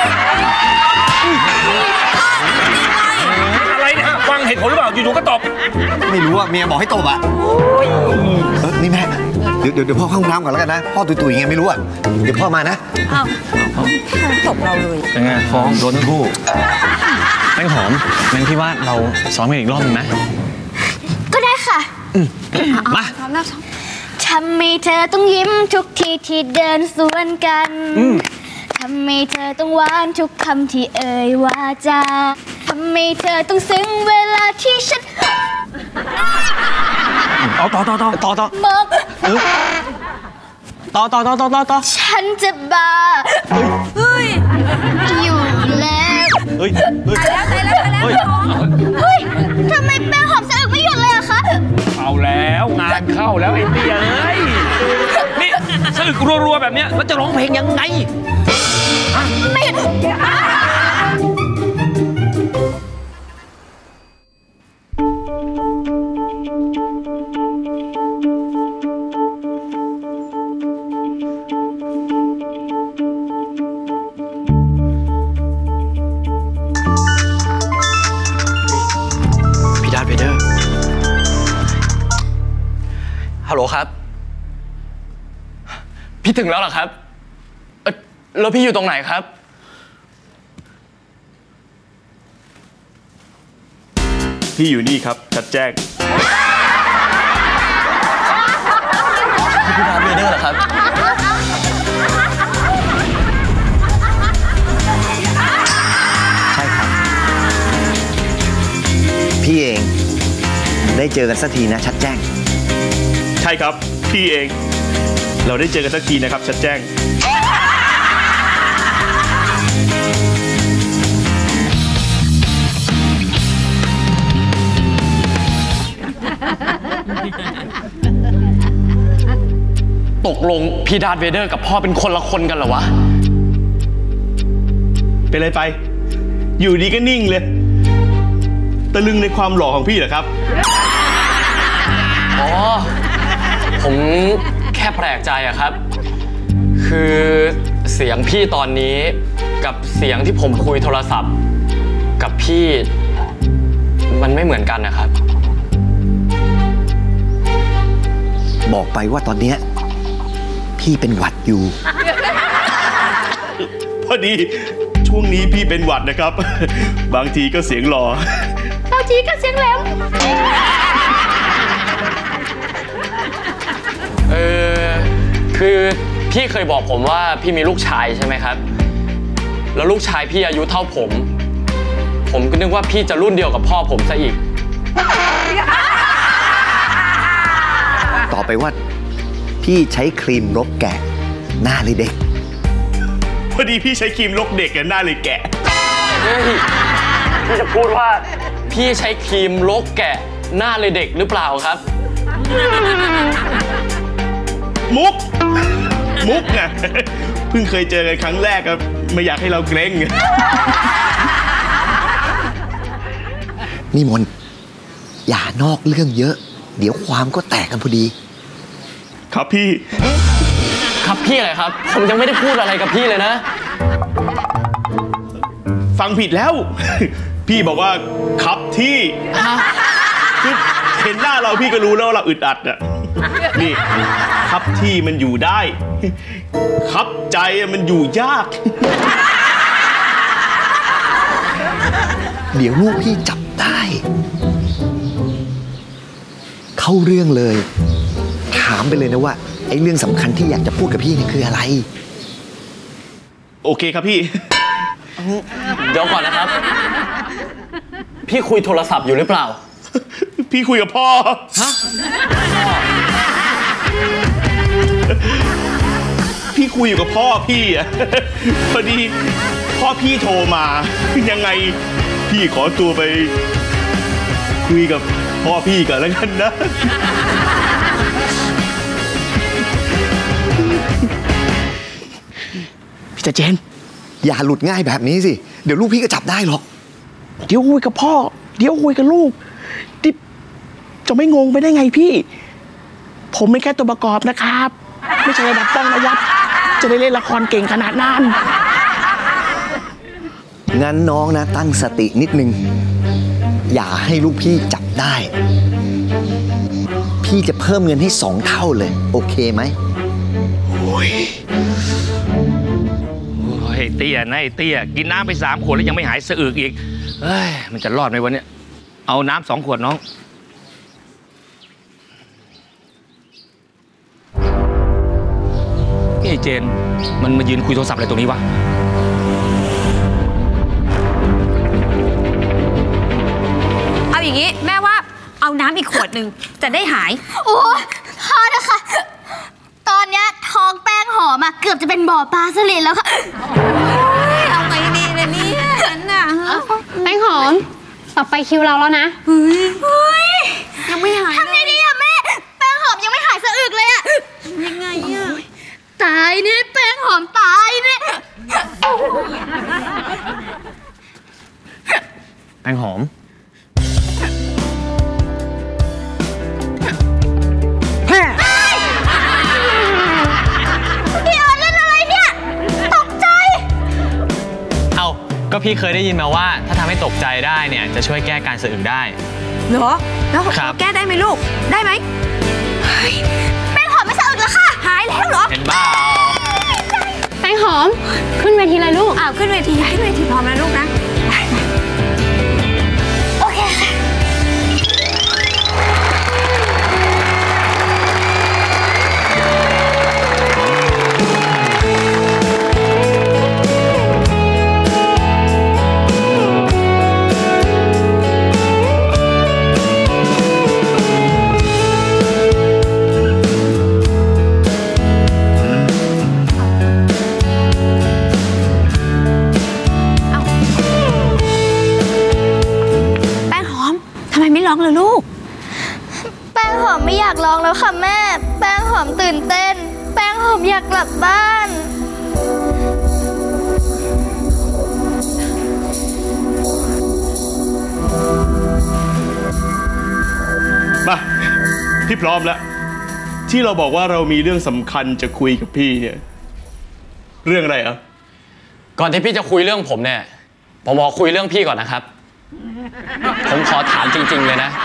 อะไรเนี่ยฟังเหตุผลหรือเปล่าอยู่ๆก็ตบไม่รู้อะเมียบอกให้ตบอะเออนี่แม่เดี๋ยวเดี๋ยวพ่อเข้าห้องน้ำก่อนแล้วกันนะพ่อตุยๆยังไงไม่รู้อะเดี๋ยวพ่อมานะอ้าวตบเราเลยเป็นไงฟ้องโดนทั้งคู่แป้งหอมงั้นพี่ว่าเราซ้อมกันอีกรอบนึงไหมก็ได้ค่ะมาซ้อมแล้วซ้อมทำไมเธอต้องยิ้มทุกทีที่เดินสวนกันทำไมเธอต้องหวานทุกคำที่เอ่ยวาจาทำไมเธอต้องซึ้งเวลาที่ฉันต่อต่อต่อต่อต่อต่อมองต่อต่อต่อต่อต่อต่อฉันจะบ้าเฮ้ยอยู่แล้วเฮ้ยเฮ้ยตายแล้วตายแล้วตายแล้วเฮ้ยทำไมแป้งหอมสะอึกไม่หยุดเลยอะคะเอาแล้วงานเข้าแล้วไอ้เตี้ยเอ้ยนี่สะอึกรัวๆแบบเนี้ยแล้วจะร้องเพลงยังไงไม่ฮัลโหลครับพี่ถึงแล้วเหรอครับเอ่อแล้วพี่อยู่ตรงไหนครับพี่อยู่นี่ครับชัดแจ้งพี่ดาร์ธเวเดอร์เหรอครับใช่ครับพี่เองได้เจอกันสักทีนะชัดแจ้งใช่ครับพี่เองเราได้เจอกันสักทีนะครับชัดแจ้งตกลงพี่ดาร์ธเวเดอร์กับพ่อเป็นคนละคนกันเหรอวะเป็นไรไปอยู่ดีก็นิ่งเลยตะลึงในความหล่อของพี่เหรอครับอ๋อผมแค่แปลกใจอะครับคือเสียงพี่ตอนนี้กับเสียงที่ผมคุยโทรศัพท์กับพี่มันไม่เหมือนกันนะครับบอกไปว่าตอนนี้พี่เป็นหวัดอยู่พอดีช่วงนี้พี่เป็นหวัดนะครับบางทีก็เสียงหล่อบางทีก็เสียงแหลมเออคือพี่เคยบอกผมว่าพี่มีลูกชายใช่ไหมครับแล้วลูกชายพี่อายุเท่าผมผมก็นึกว่าพี่จะรุ่นเดียวกับพ่อผมซะอีกต่อไปว่าพี่ใช้ครีมลบแกะหน้าเลยเด็กพอดีพี่ใช้ครีมลบเด็กกับหน้าเลยแกะเฮ้ยพี่จะพูดว่าพี่ใช้ครีมลบแกะหน้าเลยเด็กหรือเปล่าครับมุกมุกไงเพิ่งเคยเจอกันครั้งแรกครับไม่อยากให้เราเกรงนี่มนอย่านอกเรื่องเยอะเดี๋ยวความก็แตกกันพอดีครับพี่ครับพี่อะไรครับผมยังไม่ได้พูดอะไรกับพี่เลยนะฟังผิดแล้วพี่บอกว่าครับที่คือเห็นหน้าเราพี่ก็รู้แล้วเราอึดอัดอ่ะนี่ครับที่มันอยู่ได้ครับใจมันอยู่ยากเดี๋ยวลูกพี่จับได้เข้าเรื่องเลยถามไปเลยนะว่าไอ้เรื่องสำคัญที่อยากจะพูดกับพี่นี่คืออะไรโอเคครับพี่เดี๋ยวก่อนนะครับพี่คุยโทรศัพท์อยู่หรือเปล่าพี่คุยกับพ่อฮะพี่คุยอยู่กับพ่อพี่อ่ะพอดีพ่อพี่โทรมายังไงพี่ขอตัวไปคุยกับพ่อพี่ก่อนแล้วกันนะพี่เจนอย่าหลุดง่ายแบบนี้สิเดี๋ยวลูกพี่ก็จับได้หรอกเดี๋ยวคุยกับพ่อเดี๋ยวคุยกับลูกที่จะไม่งงไปได้ไงพี่ ผมเป็นแค่ตัวประกอบนะครับ ไม่ใช่ระดับป้องนวัดจะได้เล่นละครเก่งขนาดนั้นงั้นน้องนะตั้งสตินิดนึงอย่าให้ลูกพี่จับได้ พี่จะเพิ่มเงินให้สองเท่าเลยโอเคไหมโอ้ยโอ้ยเตี้ยนะไอ้เตี้ยกินน้ำไปสามขวดแล้วยังไม่หายสะอึกอีกเฮ้ยมันจะรอดไหมวันนี้เอาน้ำสองขวดน้องนี่ไอ้เจนมันมายืนคุยโทรศัพท์อะไรตรงนี้วะเอาอย่างนี้แม่ว่าเอาน้ำอีกขวดหนึ่งจะได้หายโอ้พอนะคะ ตอนเนี้ยท้องแป้งหอมอะเกือบจะเป็นบ่อปลาสลิดแล้วค่ะเอาไงดีเลยเนี่ยฉันน่ะแป้งหอมต่อไปคิวเราแล้วนะเฮ้ยยังไม่หายทำไงดีอะแม่แป้งหอมยังไม่หายสะอึกเลยอะยังไงอะตายเนี่ยแป้งหอมตายเนี่ยแป้งหอมพี่เอิร์ธเล่นอะไรเนี่ยตกใจเอาก็พี่เคยได้ยินมาว่าถ้าทำให้ตกใจได้เนี่ยจะช่วยแก้การสะอึกได้เหรอแล้วแก้ได้ไหมลูกได้ไหมแป้งหอมไม่สะอึกแล้วค่ะหายแล้วเหรอเห็นบ้าแป้งหอมขึ้นเวทีเลยลูกอ้าวขึ้นเวทีขึ้นเวทีพร้อมแล้วลูกนะโอเคค่ะร้องเลยลูกแป้งหอมไม่อยากร้องแล้วค่ะแม่แป้งหอมตื่นเต้นแป้งหอมอยากกลับบ้านมาพี่พร้อมแล้วที่เราบอกว่าเรามีเรื่องสำคัญจะคุยกับพี่เนี่ยเรื่องอะไรอ่ะก่อนที่พี่จะคุยเรื่องผมเนี่ยผมขอคุยเรื่องพี่ก่อนนะครับผมขอถามจริงๆเลยนะ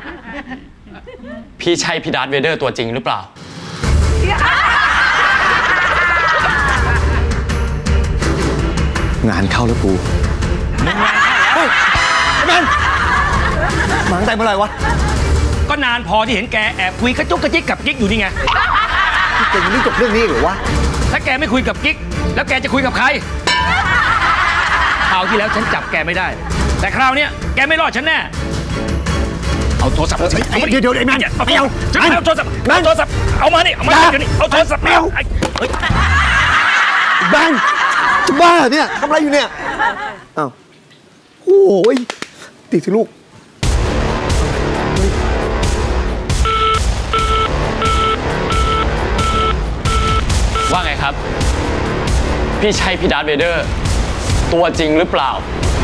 พี่ใช่พี่ดาร์ธเวเดอร์ตัวจริงหรือเปล่างานเข้าแล้วกูเฮ้ยแมนหมาตั้งแต่เมื่อไหร่วะก็นานพอที่เห็นแกแอบคุยกระจุกกระจิกกับกิ๊กอยู่นี่ไงแกยังไม่จบเรื่องนี้หรือวะถ้าแกไม่คุยกับกิ๊กแล้วแกจะคุยกับใครคราวที่แล้วฉันจับแกไม่ได้แต่คราวนี้แกไม่รอดฉันแน่เอาโทรศัพท์เดี๋ยวเดี๋ยวไอ้แมนเอาเอาเอาโทรศัพท์เอาโทรศัพท์เอามานี่เอามาเดี๋ยวนี้เอาโทรศัพท์เอาเฮ้ยแบงจะบ้าเนี่ยทำอะไรอยู่เนี่ยอ้าวโอ้ยติดสิลูกว่าไงครับพี่ใช่พี่ดาร์ธเวเดอร์ตัวจริงหรือเปล่า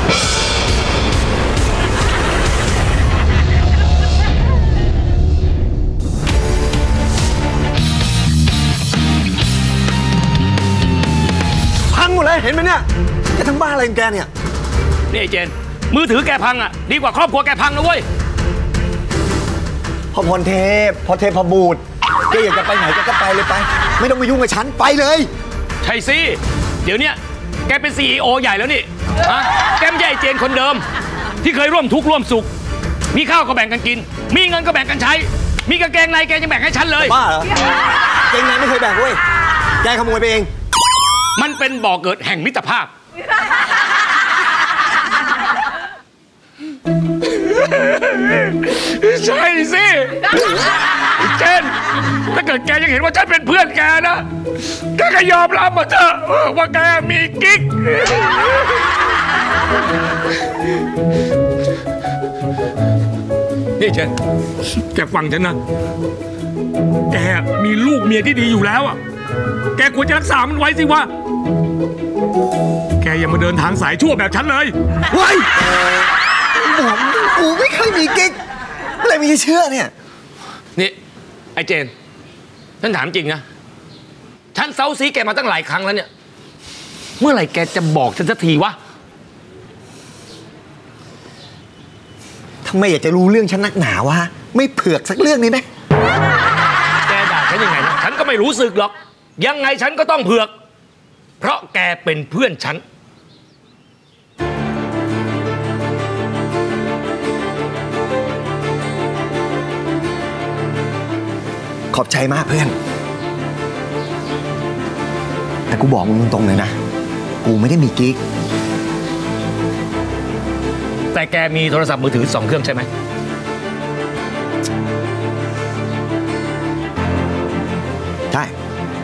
พังหมดเลยเห็นไหมเนี่ยแกทั้งบ้าอะไรของแกเนี่ยนี่ไอ้เจนมือถือแกพังอ่ะดีกว่าครอบครัวแกพังนะเว้ยพอพรเทพพอเทพพบูตรแกอยากจะไปไหนแกก็ไปเลยไปไม่ต้องมายุ่งกับฉันไปเลยใช่สิเดี๋ยวเนี้ยแกเป็น ซี อี โอ ใหญ่แล้วนี่ฮะแกไม่ใช่ไอ้เจนคนเดิมที่เคยร่วมทุกข์ร่วมสุขมีข้าวก็แบ่งกันกินมีเงินก็แบ่งกันใช้มีกางเกงในแกยังแบ่งให้ฉันเลยบ้าเหรอเกงในไม่เคยแบ่งเว้ยแกขโมยไปเองมันเป็นบ่อเกิดแห่งมิตรภาพใช่สิเจนถ้าเกิดแกยังเห็นว่าฉันเป็นเพื่อนแกนะแกก็ยอมรับมาเถอะว่าแกมีกิ๊กนี่เจนแกฟังฉันนะแกมีลูกเมียที่ดีอยู่แล้วอ่ะแกควรจะรักษามันไว้สิวะแกอย่ามาเดินทางสายชั่วแบบฉันเลยเฮ้ยบอกกูไม่เคยมีกิ๊กแอะไรไม่เชื่อเนี่ยนี่ไอ้เจนฉันถามจริงนะฉันเซาซีแกมาตั้งหลายครั้งแล้วเนี่ยเมื่อไหร่แกจะบอกฉันสักทีวะทำไมอยากจะรู้เรื่องฉันนักหนาวะไม่เผือกสักเรื่องนี้ไหมแกด่าฉันยังไงนะฉันก็ไม่รู้สึกหรอกยังไงฉันก็ต้องเผือกเพราะแกเป็นเพื่อนฉันขอบใจมากเพื่อนแต่กูบอกมึงตรงๆเลยนะกูไม่ได้มีกิ๊กแต่แกมีโทรศัพท์มือถือสองเครื่องใช่ไหมใช่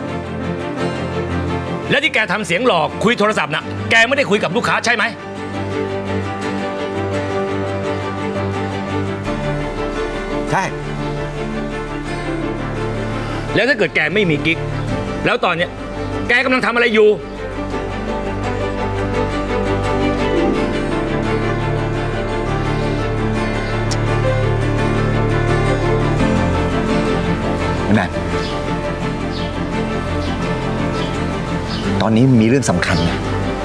และที่แกทำเสียงหลอกคุยโทรศัพท์นะแกไม่ได้คุยกับลูกค้าใช่ไหมใช่แล้วถ้าเกิดแกไม่มีกิ๊กแล้วตอนเนี้ยแกกำลังทำอะไรอยู่แม่ตอนนี้มีเรื่องสำคัญนะ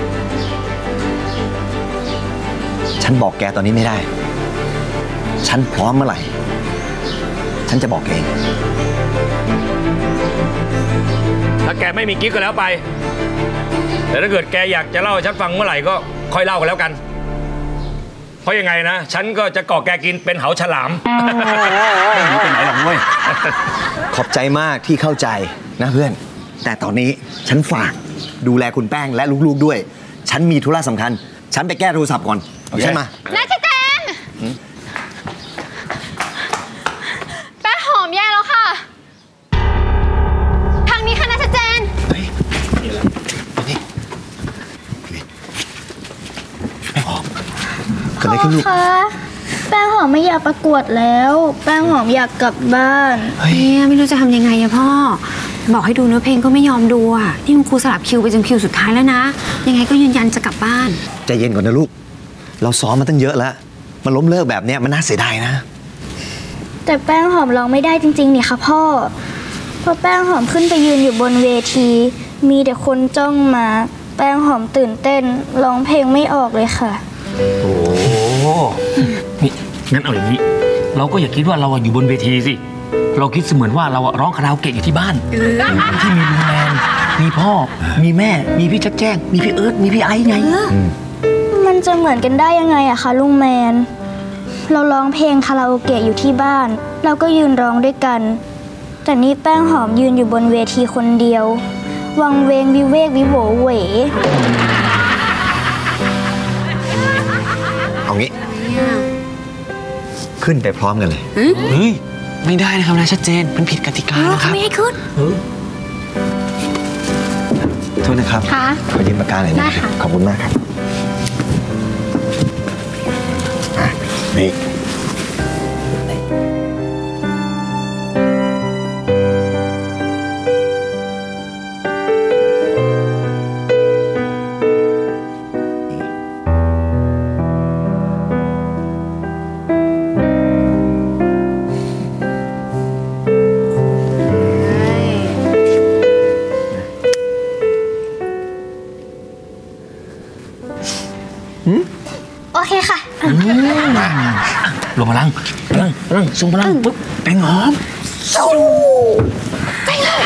ฉันบอกแกตอนนี้ไม่ได้ฉันพร้อมเมื่อไหร่ฉันจะบอกเองถ้าแกไม่มีกิ๊กก็แล้วไปแต่ถ้าเกิดแกอยากจะเล่าให้ฉันฟังเมื่อไหร่ก็ค่อยเล่ากันแล้วกันเพราะยังไงนะฉันก็จะก่อแกกินเป็นเหาฉลามไม่หนีไปไหนหรอกเว้ยขอบใจมากที่เข้าใจนะเพื่อนแต่ตอนนี้ฉันฝากดูแลคุณแป้งและลูกๆด้วยฉันมีธุระสำคัญฉันไปแก้โทรศัพท์ก่อนเอาใช่ไหมนายเจนแป้งหอมแย่แล้วค่ะทางนี้ค่ะนายเจนพ่อคะแป้งหอมไม่อยากประกวดแล้วแป้งหอมอยากกลับบ้านเนี่ยไม่รู้จะทำยังไงอะพ่อบอกให้ดูเนื้อเพลงก็ไม่ยอมดูอะนี่คุณครูสลับคิวไปจนคิวสุดท้ายแล้วนะยังไงก็ยืนยันจะกลับบ้านใจเย็นก่อนนะลูกเราซ้อมมาตั้งเยอะแล้วมันล้มเลิกแบบนี้มันน่าเสียดายนะแต่แป้งหอมร้องไม่ได้จริงๆนี่ค่ะพ่อพอแป้งหอมขึ้นไปยืนอยู่บนเวทีมีแต่คนจ้องมาแป้งหอมตื่นเต้นร้องเพลงไม่ออกเลยค่ะโอ้นี่งั้นเอาอย่างนี้เราก็อย่าคิดว่าเราอยู่บนเวทีสิเราคิดเสมือนว่าเราร้องคาราโอเกะอยู่ที่บ้านที่มีลุงแมนมีพ่อมีแม่มีพี่ชัดแจ้งมีพี่เอิร์ธมีพี่ไอ้ไงมันจะเหมือนกันได้ยังไงอะคะลุงแมนเราร้องเพลงคาราโอเกะอยู่ที่บ้านเราก็ยืนร้องด้วยกันแต่นี่แป้งหอมยืนอยู่บนเวทีคนเดียววังเวงวิเวกวิโหวเหวเอางี้ขึ้นไปพร้อมกันเลยเฮ้ยไม่ได้นะครับนายชัดเจนมันผิดกติกานะครับไม่ให้ขึ้นโทษนะครับขอยืมปากกาหน่อยนะขอบคุณมากครับนี่โอเคค่ะลงมาลังลังลังส่งพลังปุ๊บแป้งหอมสู้ไปเลย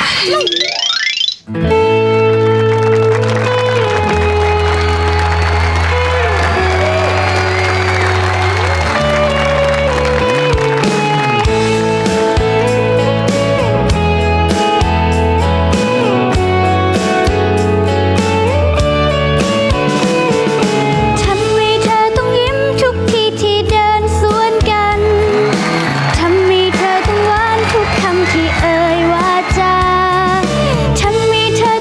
ทำให้เธอ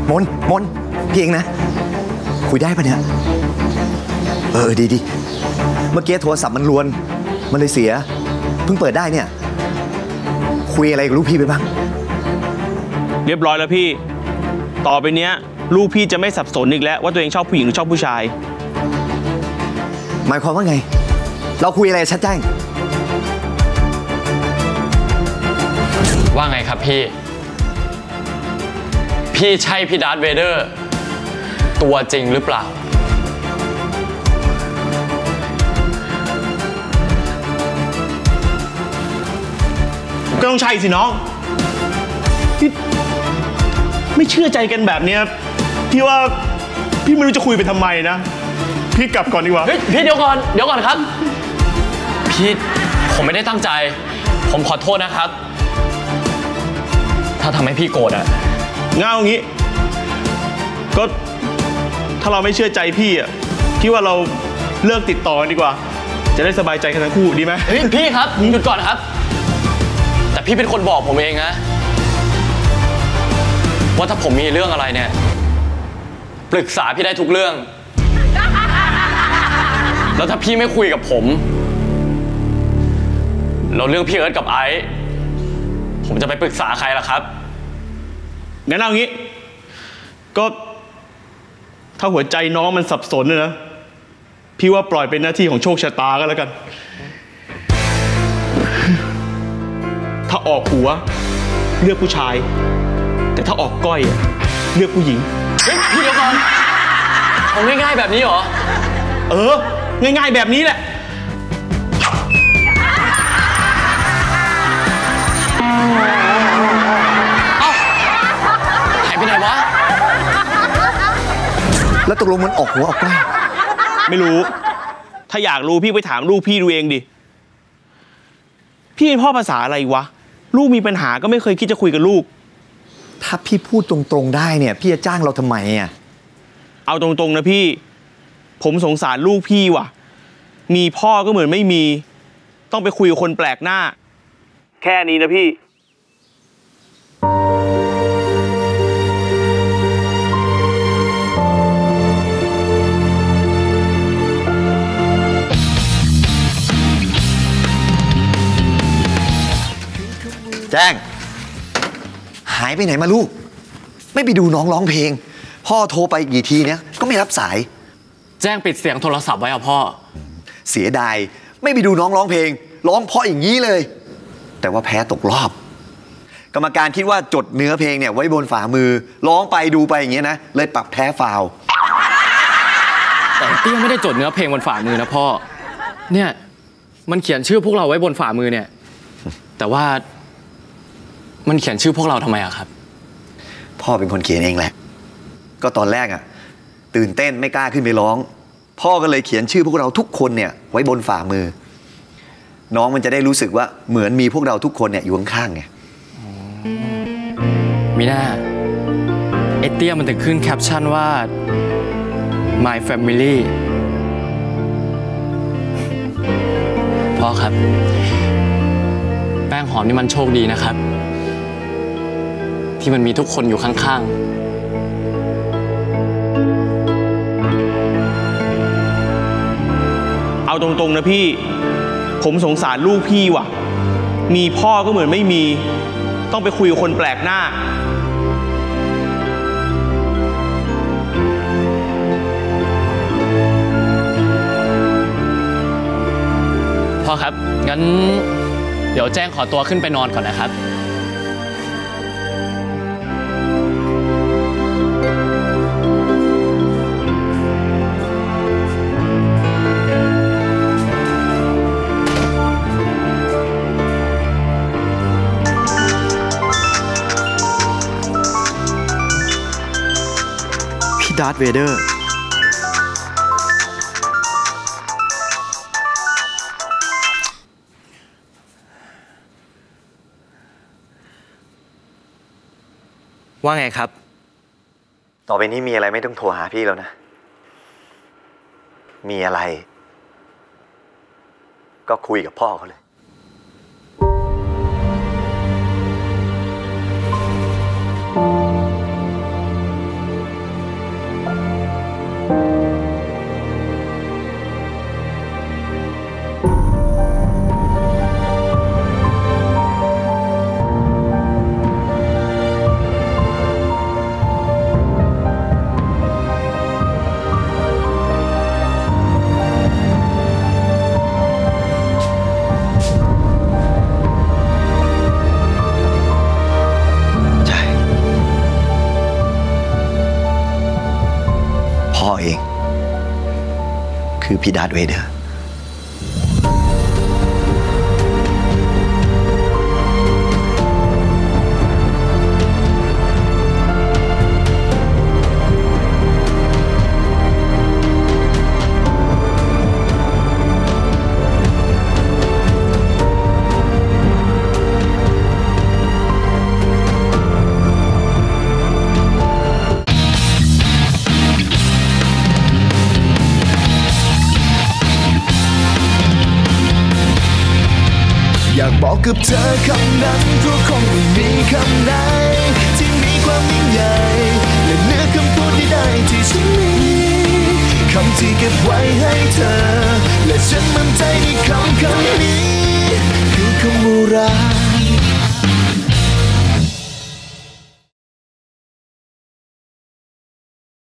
มนมนพี่เองนะ คุยได้ปะเนี่ยเออดีดีเมื่อกี้โทรศัพท์มันรวนมันเลยเสียเพิ่งเปิดได้เนี่ยคุยอะไรกับลูกพี่ไปบ้างเรียบร้อยแล้วพี่ต่อไปเนี้ยลูกพี่จะไม่สับสนอีกแล้วว่าตัวเองชอบผู้หญิงหรือชอบผู้ชายหมายความว่าไงเราคุยอะไรชัดแจ้งว่าไงครับพี่พี่ใช่พี่ดาร์ธเวเดอร์ตัวจริงหรือเปล่าก็ต้องใช่สิน้องพี่ไม่เชื่อใจกันแบบนี้พี่ว่าพี่ไม่รู้จะคุยไปทำไมนะพี่กลับก่อนดีกว่าเฮ้ยพี่เดี๋ยวก่อนเดี๋ยวก่อนครับพี่ผมไม่ได้ตั้งใจผมขอโทษนะครับถ้าทำให้พี่โกรธอะงั้นเอางี้ก็ถ้าเราไม่เชื่อใจพี่อะพี่ว่าเราเลิกติดต่อกันดีกว่าจะได้สบายใจกันทั้งคู่ดีไหมเฮ้ยพี่ครับหยุดก่อนครับแต่พี่เป็นคนบอกผมเองนะว่าถ้าผมมีเรื่องอะไรเนี่ยปรึกษาพี่ได้ทุกเรื่องแล้วถ้าพี่ไม่คุยกับผมเราเรื่องพี่เอิร์ธกับไอซ์ผมจะไปปรึกษาใครล่ะครับงั้นเอางี้ก็ถ้าหัวใจน้องมันสับสนเลยนะพี่ว่าปล่อยเป็นหน้าที่ของโชคชะตาก็แล้วกันถ้าออกหัวเลือกผู้ชายแต่ถ้าออกก้อยเลือกผู้หญิงเฮ้ยพี่เดี๋ยวก่อนเอาง่ายๆแบบนี้เหรอเออง่ายๆแบบนี้แหละเอ้าหายไปไหนวะแล้วตกลงมันออกหัวออกก้อยไม่รู้ถ้าอยากรู้พี่ไปถามลูกพี่ดูเองดิพี่เป็นพ่อภาษาอะไรวะลูกมีปัญหาก็ไม่เคยคิดจะคุยกับลูกถ้าพี่พูดตรงๆได้เนี่ยพี่จะจ้างเราทำไมอ่ะเอาตรงๆนะพี่ผมสงสารลูกพี่ว่ะมีพ่อก็เหมือนไม่มีต้องไปคุยกับคนแปลกหน้าแค่นี้นะพี่แจ้งหายไปไหนมาลูกไม่ไปดูน้องร้องเพลงพ่อโทรไปกี่ทีเนี้ยก็ไม่รับสายแจ้งปิดเสียงโทรศัพท์ไว้อ่ะพ่อเสียดายไม่ไปดูน้องร้องเพลงร้องเพราะอย่างนี้เลยแต่ว่าแพ้ตกรอบกรรมการคิดว่าจดเนื้อเพลงเนี่ยไว้บนฝ่ามือร้องไปดูไปอย่างเงี้ยนะเลยปรับแพ้ฟาวแต่เตี้ยไม่ได้จดเนื้อเพลงบนฝ่ามือนะพ่อเนี่ยมันเขียนชื่อพวกเราไว้บนฝ่ามือเนี่ยแต่ว่ามันเขียนชื่อพวกเราทำไมอะครับพ่อเป็นคนเขียนเองแหละก็ตอนแรกอะตื่นเต้นไม่กล้าขึ้นไปร้องพ่อก็เลยเขียนชื่อพวกเราทุกคนเนี่ยไว้บนฝ่ามือน้องมันจะได้รู้สึกว่าเหมือนมีพวกเราทุกคนเนี่ยอยู่ข้างๆไงมีหน้าเอเตี้ยมันถึงขึ้นแคปชั่นว่า my family พ่อครับแป้งหอมนี่มันโชคดีนะครับที่มันมีทุกคนอยู่ข้างๆเอาตรงๆนะพี่ผมสงสารลูกพี่ว่ะมีพ่อก็เหมือนไม่มีต้องไปคุยกับคนแปลกหน้าพ่อครับงั้นเดี๋ยวแจ้งขอตัวขึ้นไปนอนก่อนนะครับพี่ดาร์ธเวเดอร์ว่าไงครับต่อไปนี้มีอะไรไม่ต้องโทรหาพี่แล้วนะมีอะไรก็คุยกับพ่อเขาเลยพพ่อเองคือพี่ดาร์ธเวเดอร์อยากบอกกับเธอคำนั้นก็คงไม่มีคำไหนที่มีความยิ่งใหญ่และเหนือคำพูดใดๆที่ฉันมีคำที่เก็บไว้ให้เธอและฉันมั่นใจในคำคำนี้คือคำว่ารัก